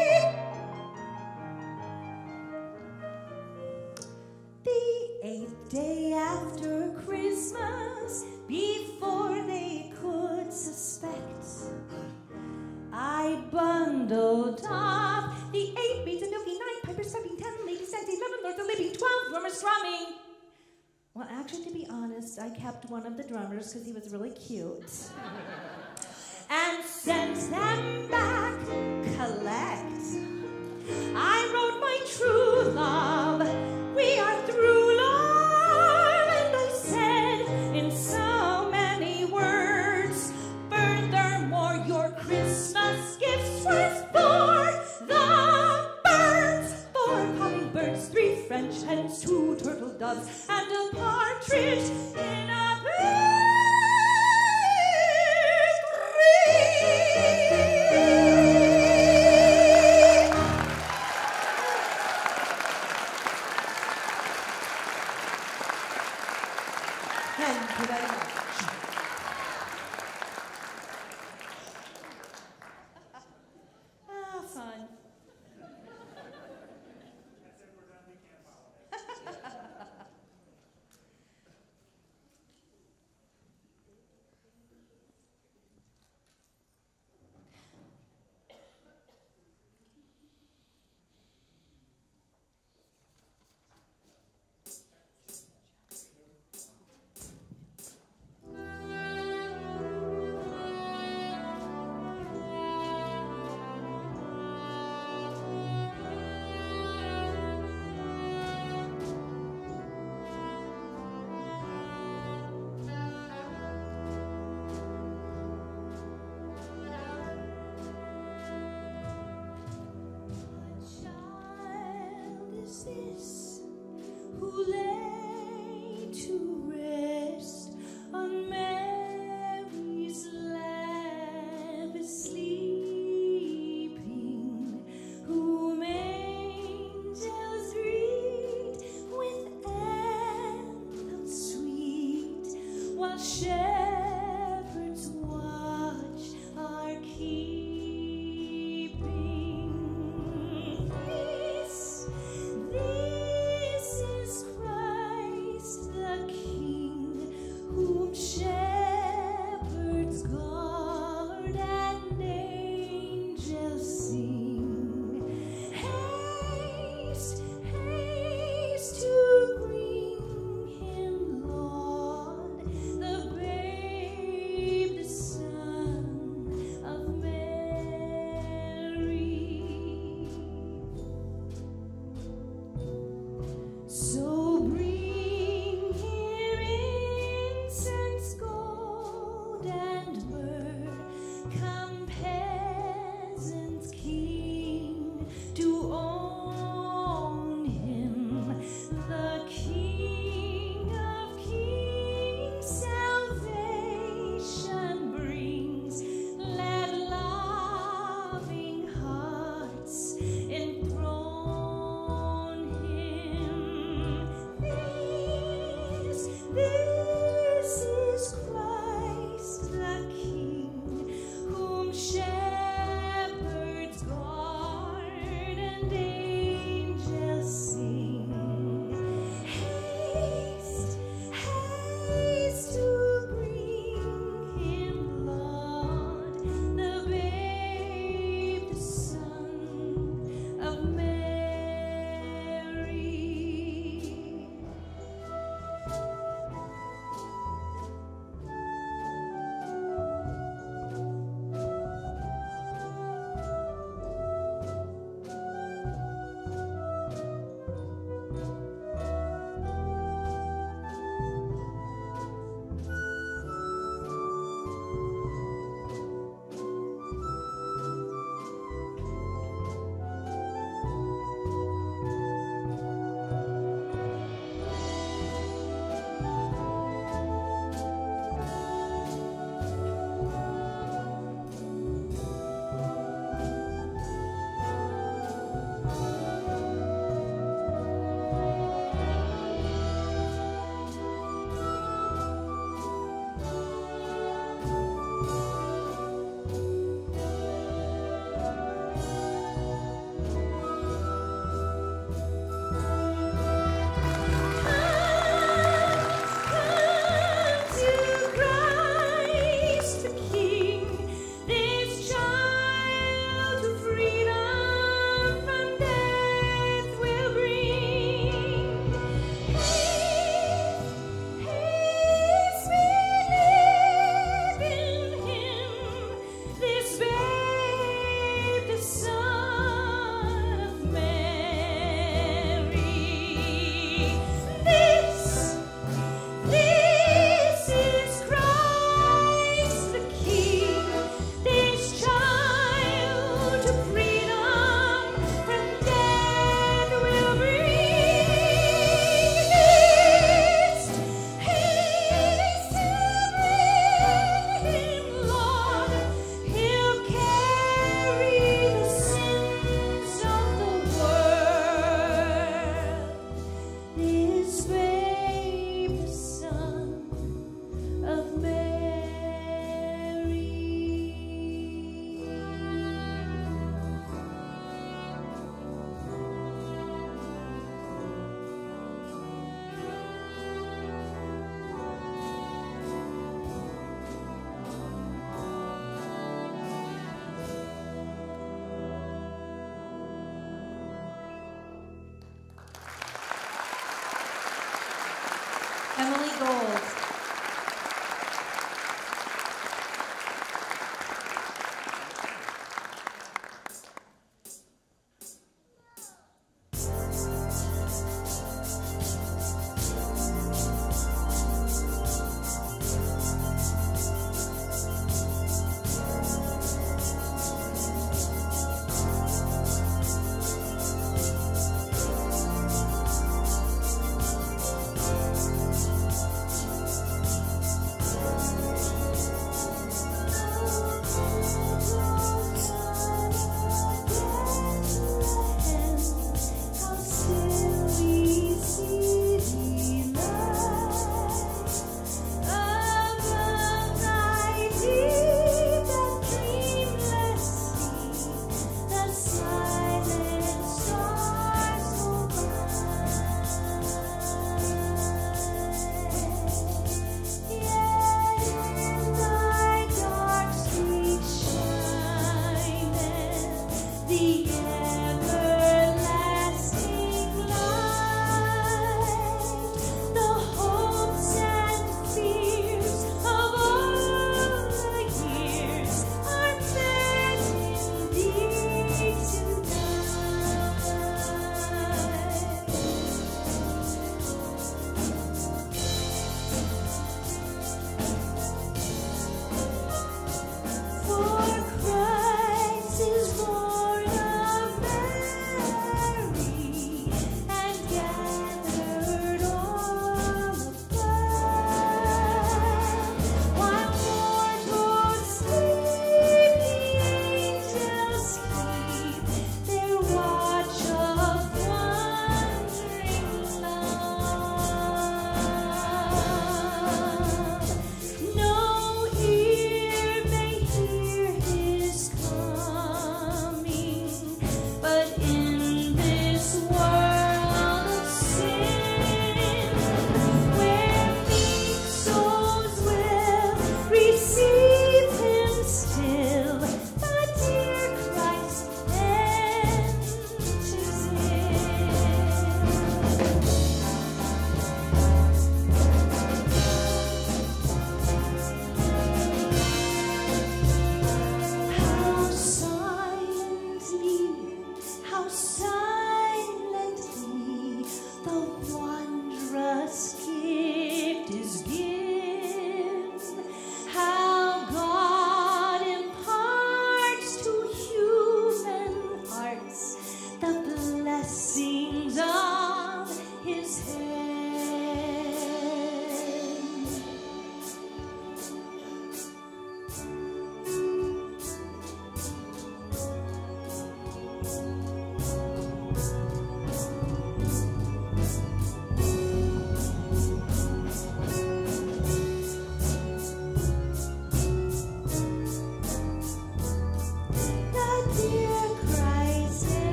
The eighth day after Christmas, before they could suspect, I bundled up the eight maids and milking, nine pipers, piping, ten ladies, and eleven lords, the living, twelve drummers drumming. Well, actually, to be honest, I kept one of the drummers because he was really cute. And sent them back collect. I wrote my true love, we are through love, and I said in so many words, furthermore, your Christmas gifts were for the birds. Four calling birds, three French hens, two turtle doves, and a partridge in a pear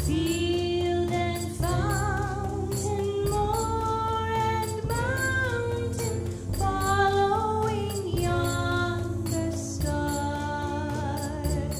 Field and fountain, moor and mountain, following yonder star.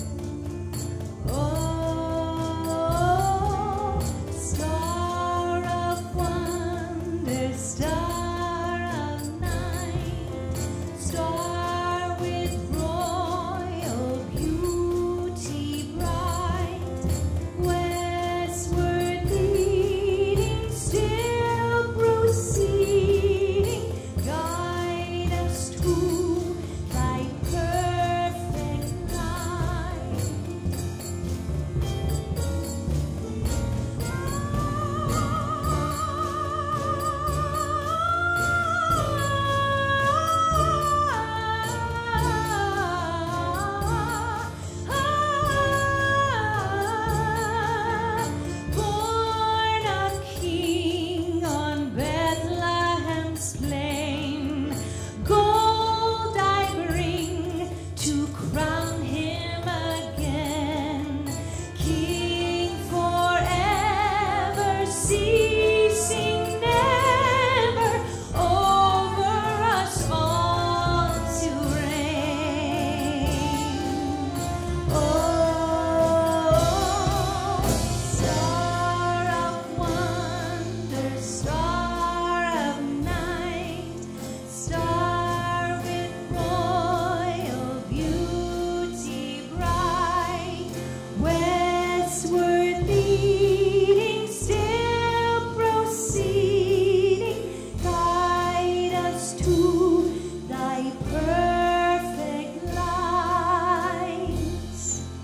Oh, star of wonder, star of night, star with royal beauty bright, westward leading, still proceeding, guide us to thy perfect light. Born a king on Bethlehem's plain, gold I bring to crown him again, king forever, ceasing never, over us all to reign. Oh, star of wonder, star of night, star with royal beauty bright, westward leading, still proceeding, guide us to thy perfect lights.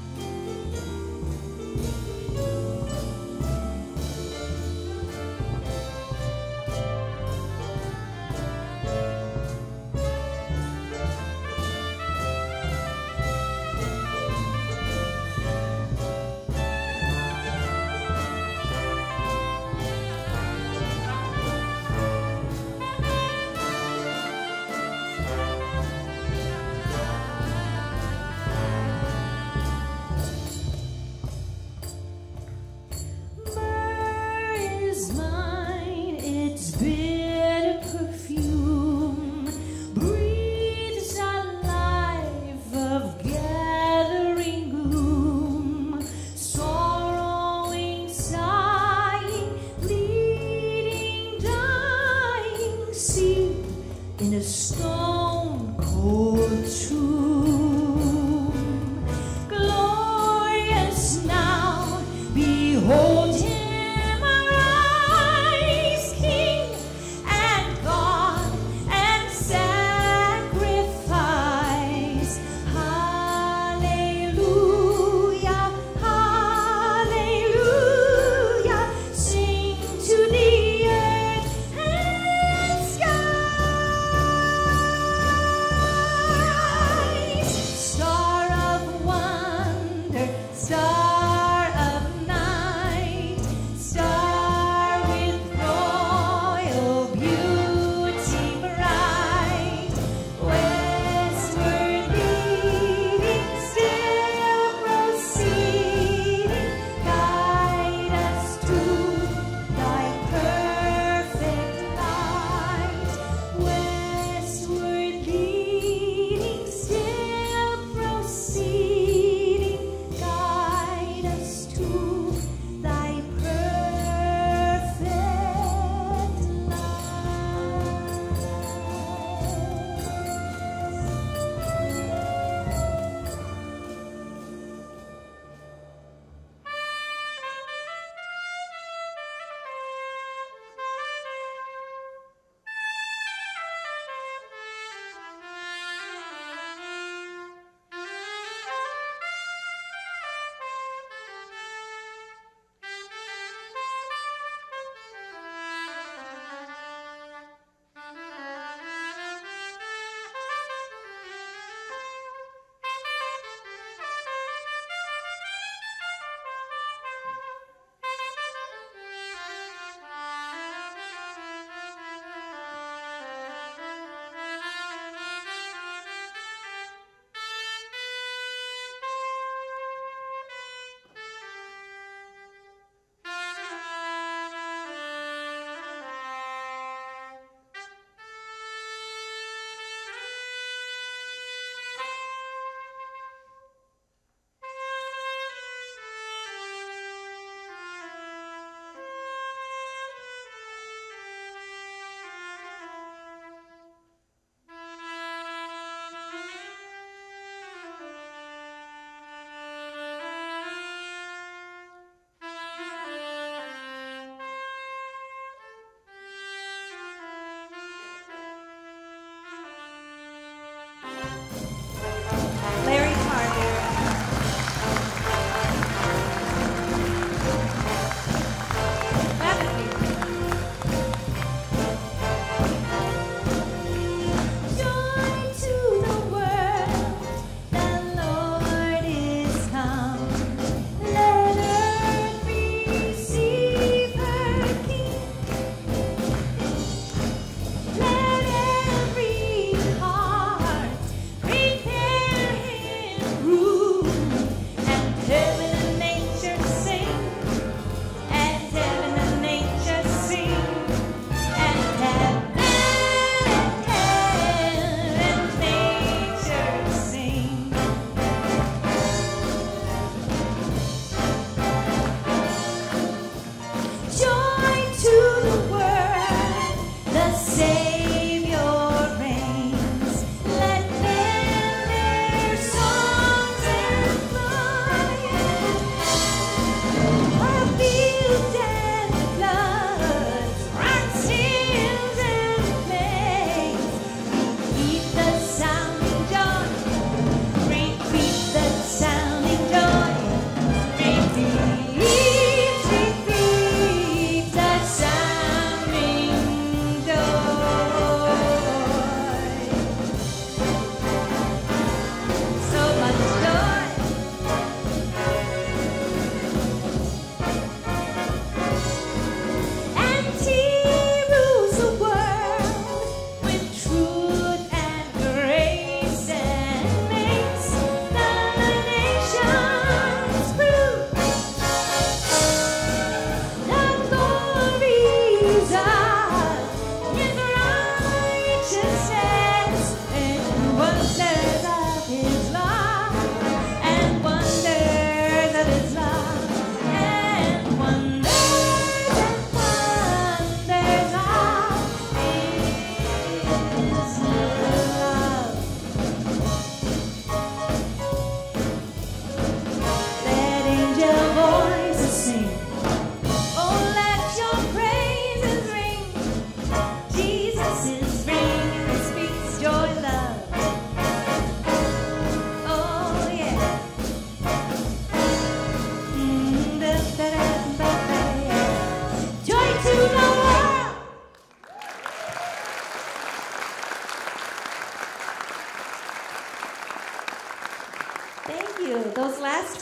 Myrrh is mine, its bitter perfume breathes a life of gathering gloom, sorrowing, sighing, bleeding, dying, sealed in a stone cold tomb. Glorious now, behold him arise, King and God and sacrifice. Hallelujah, hallelujah, sing to the earth and skies. Star of wonder, star of night,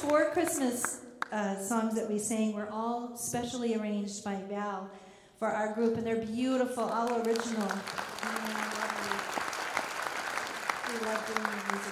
four Christmas uh, songs that we sang were all specially arranged by Val for our group, and they're beautiful, all original. Yeah, we love doing the music.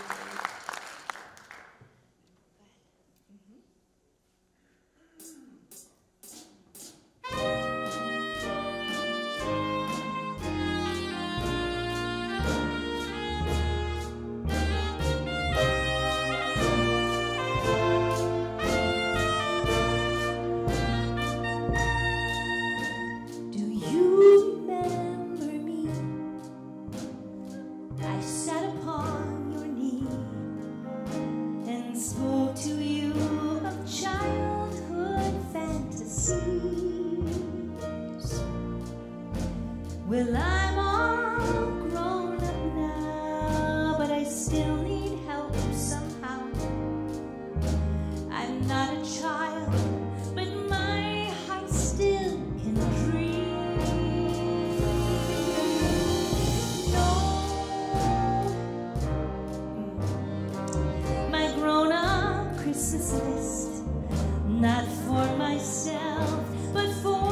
Well, I'm all grown up now, but I still need help somehow. I'm not a child, but my heart still can dream. No, my grown-up Christmas list, not for myself, but for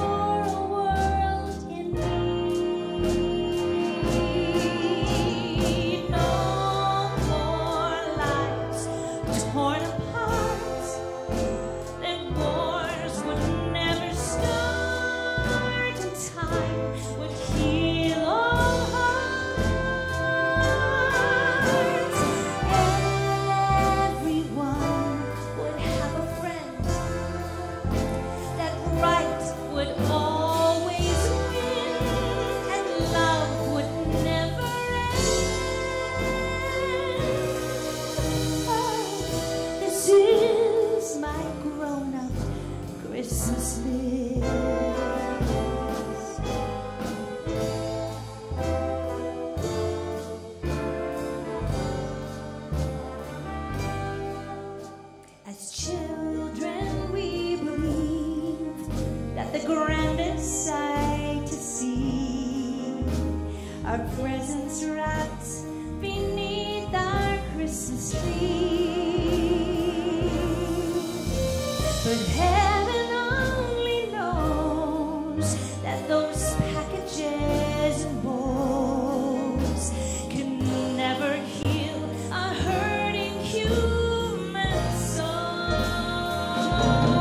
Christmas list. As children, we believed that the grandest sight to see are presents wrapped beneath our Christmas tree. But heaven only knows that those packages and bowls can never heal a hurting human soul.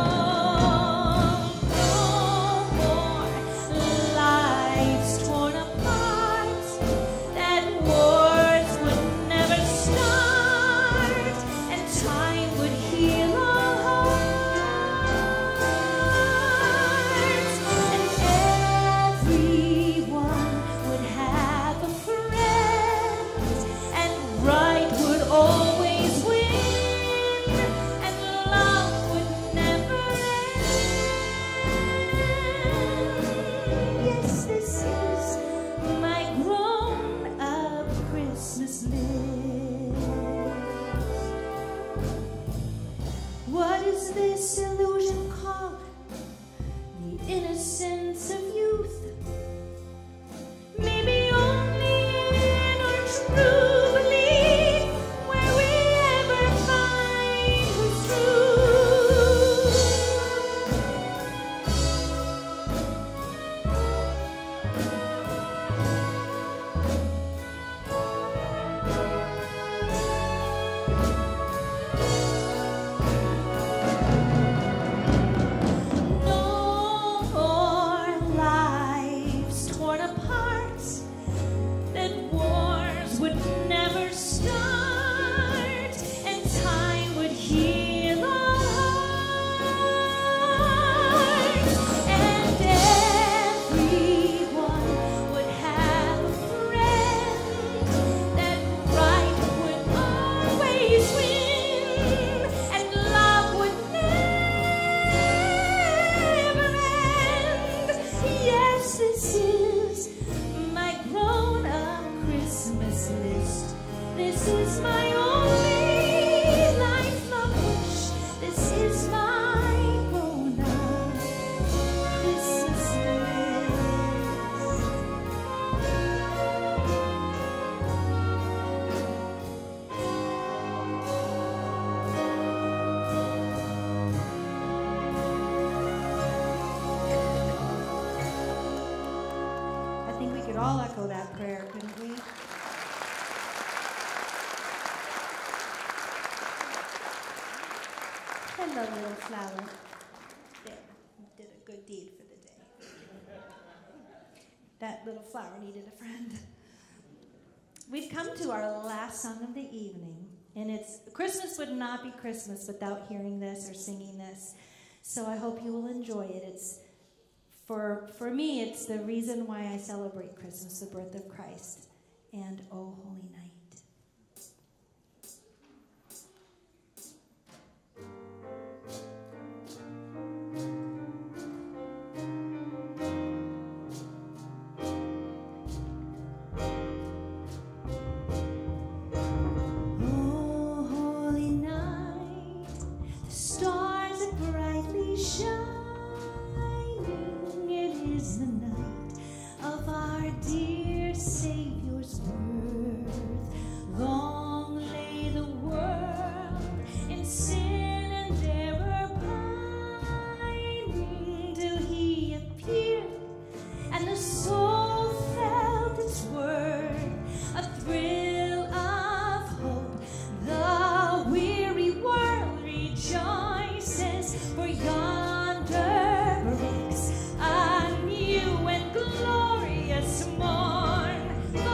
No more lives torn apart, that wars would never start, and time would heal all hearts. And everyone would have a friend, and right would always win, and love would never end. Yes, this is my grown-up Christmas list. What is this illusion called? The innocence of youth. Maybe only in our true belief where we ever find who's true. No more could all echo that prayer, couldn't we? Hello, little flower. There, you did a good deed for the day. That little flower needed a friend. We've come to our last song of the evening, and it's Christmas would not be Christmas without hearing this or singing this. So I hope you will enjoy it. It's for for me, it's the reason why I celebrate Christmas, the birth of Christ, and Oh Holy Night. A new and glorious morn.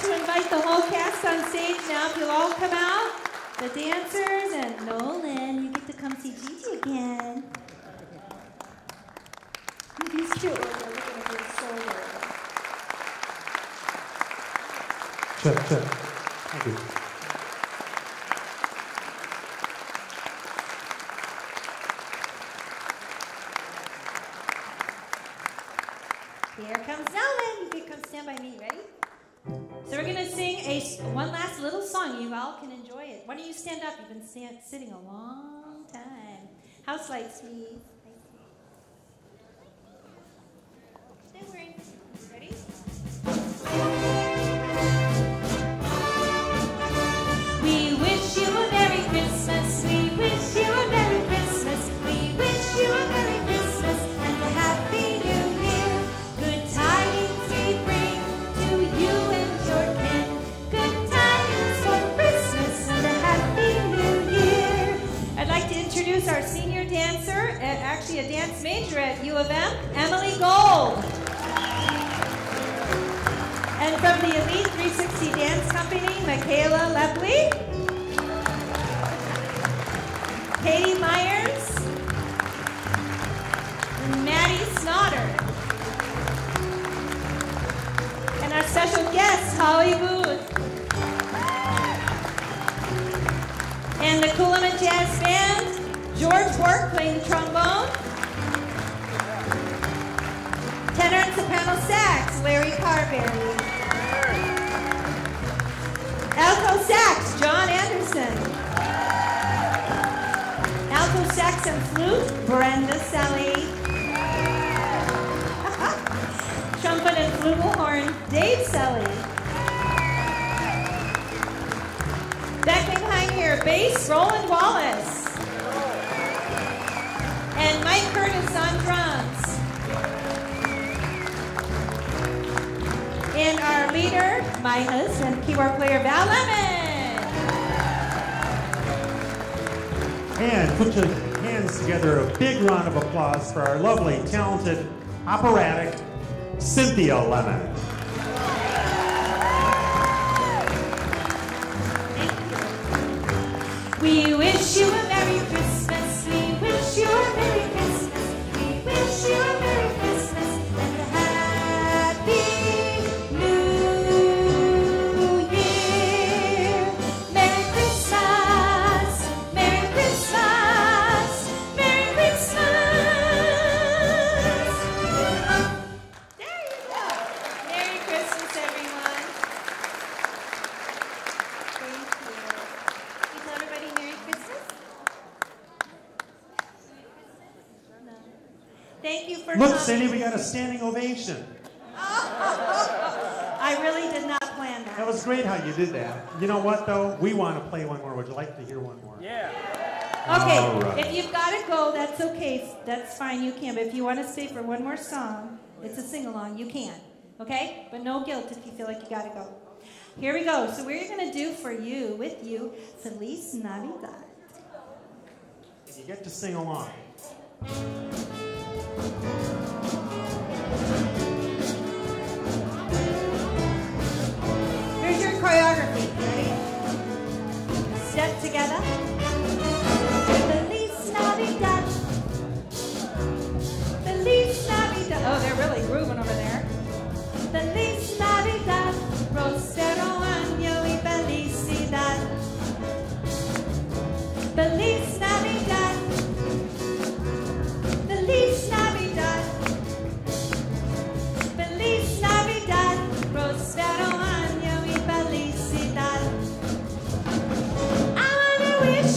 to invite the whole cast on stage now. If you'll all come out, the dancers and Nolan, you get to come see Gigi again. These two are looking at your shoulder. Check, check. Thank you. Here comes Nolan. You can come stand by me. Ready? So we're going to sing a one last little song. You all can enjoy it. Why don't you stand up? You've been stand, sitting a long time. House lights, please. Stay wearing. Ready? We wish you a Merry Christmas. We wish you a Merry Christmas. We wish you a Merry Christmas and a Happy New Year. Good tidings we bring to you and your kin. Good tidings for Christmas and a Happy New Year. I'd like to introduce our senior dancer, uh, actually a dance major at U of M, Emily Gold. And from the Elite three sixty Dance Company, Michaela Lepley, Katie Myers, and Maddie Snotter. And our special guest, Holly Booth. And the Coolum Jazz Band, George Work playing the trombone. Tenor and soprano sax, Larry Carberry. Alto sax, John Anderson. Alto sax and flute, Brenda Selly. Trumpet and flugelhorn, Dave Selly. Back behind here, bass, Roland Wallace. And Mike Curtis on drums. And our leader, my husband, keyboard player, Val Lemon. And put your hands together, a big round of applause for our lovely, talented, operatic Cynthia Lemon. Thank you. We wish you a Merry Christmas. We wish you a Merry Christmas. We wish you a Merry Christmas and a Happy New Year. Merry Christmas. Merry Christmas. Merry Christmas. There you go. Merry Christmas, everyone. Thank you. You tell everybody Merry Christmas? No. Thank you for Look, coming. Cindy, we got a standing ovation. I really did not plan that. That was great how you did that. You know what, though? We want to play one more. Would you like to hear one more? Yeah. Okay, All right. if you've got to go, that's okay. That's fine, you can. But if you want to stay for one more song, it's a sing-along, you can. Okay? But no guilt if you feel like you got to go. Here we go. So we're going to do for you, with you, Feliz Navidad. You get to sing along. Here's your choreography. Ready? Step together. Feliz Navidad. Feliz Navidad. Oh, they're really grooving over there. Feliz Navidad. Prospero año y felicidad. Feliz Navidad. Feliz Navidad. Feliz Navidad. Prospero año y felicidad. I wanna wish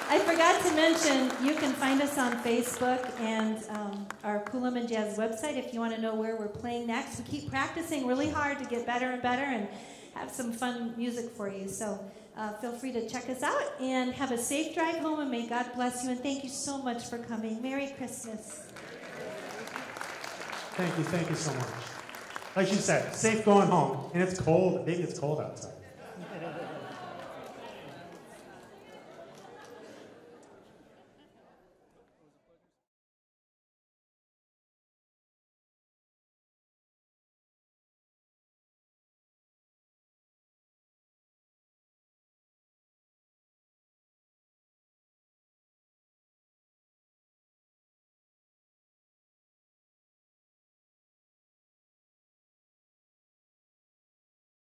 I forgot to mention, you can find us on Facebook and um, our Coolum and Jazz website if you want to know where we're playing next. We keep practicing really hard to get better and better and have some fun music for you. So uh, feel free to check us out and have a safe drive home, and may God bless you. And thank you so much for coming. Merry Christmas. Thank you, thank you so much. Like you said, safe going home. And it's cold. Maybe it's cold outside.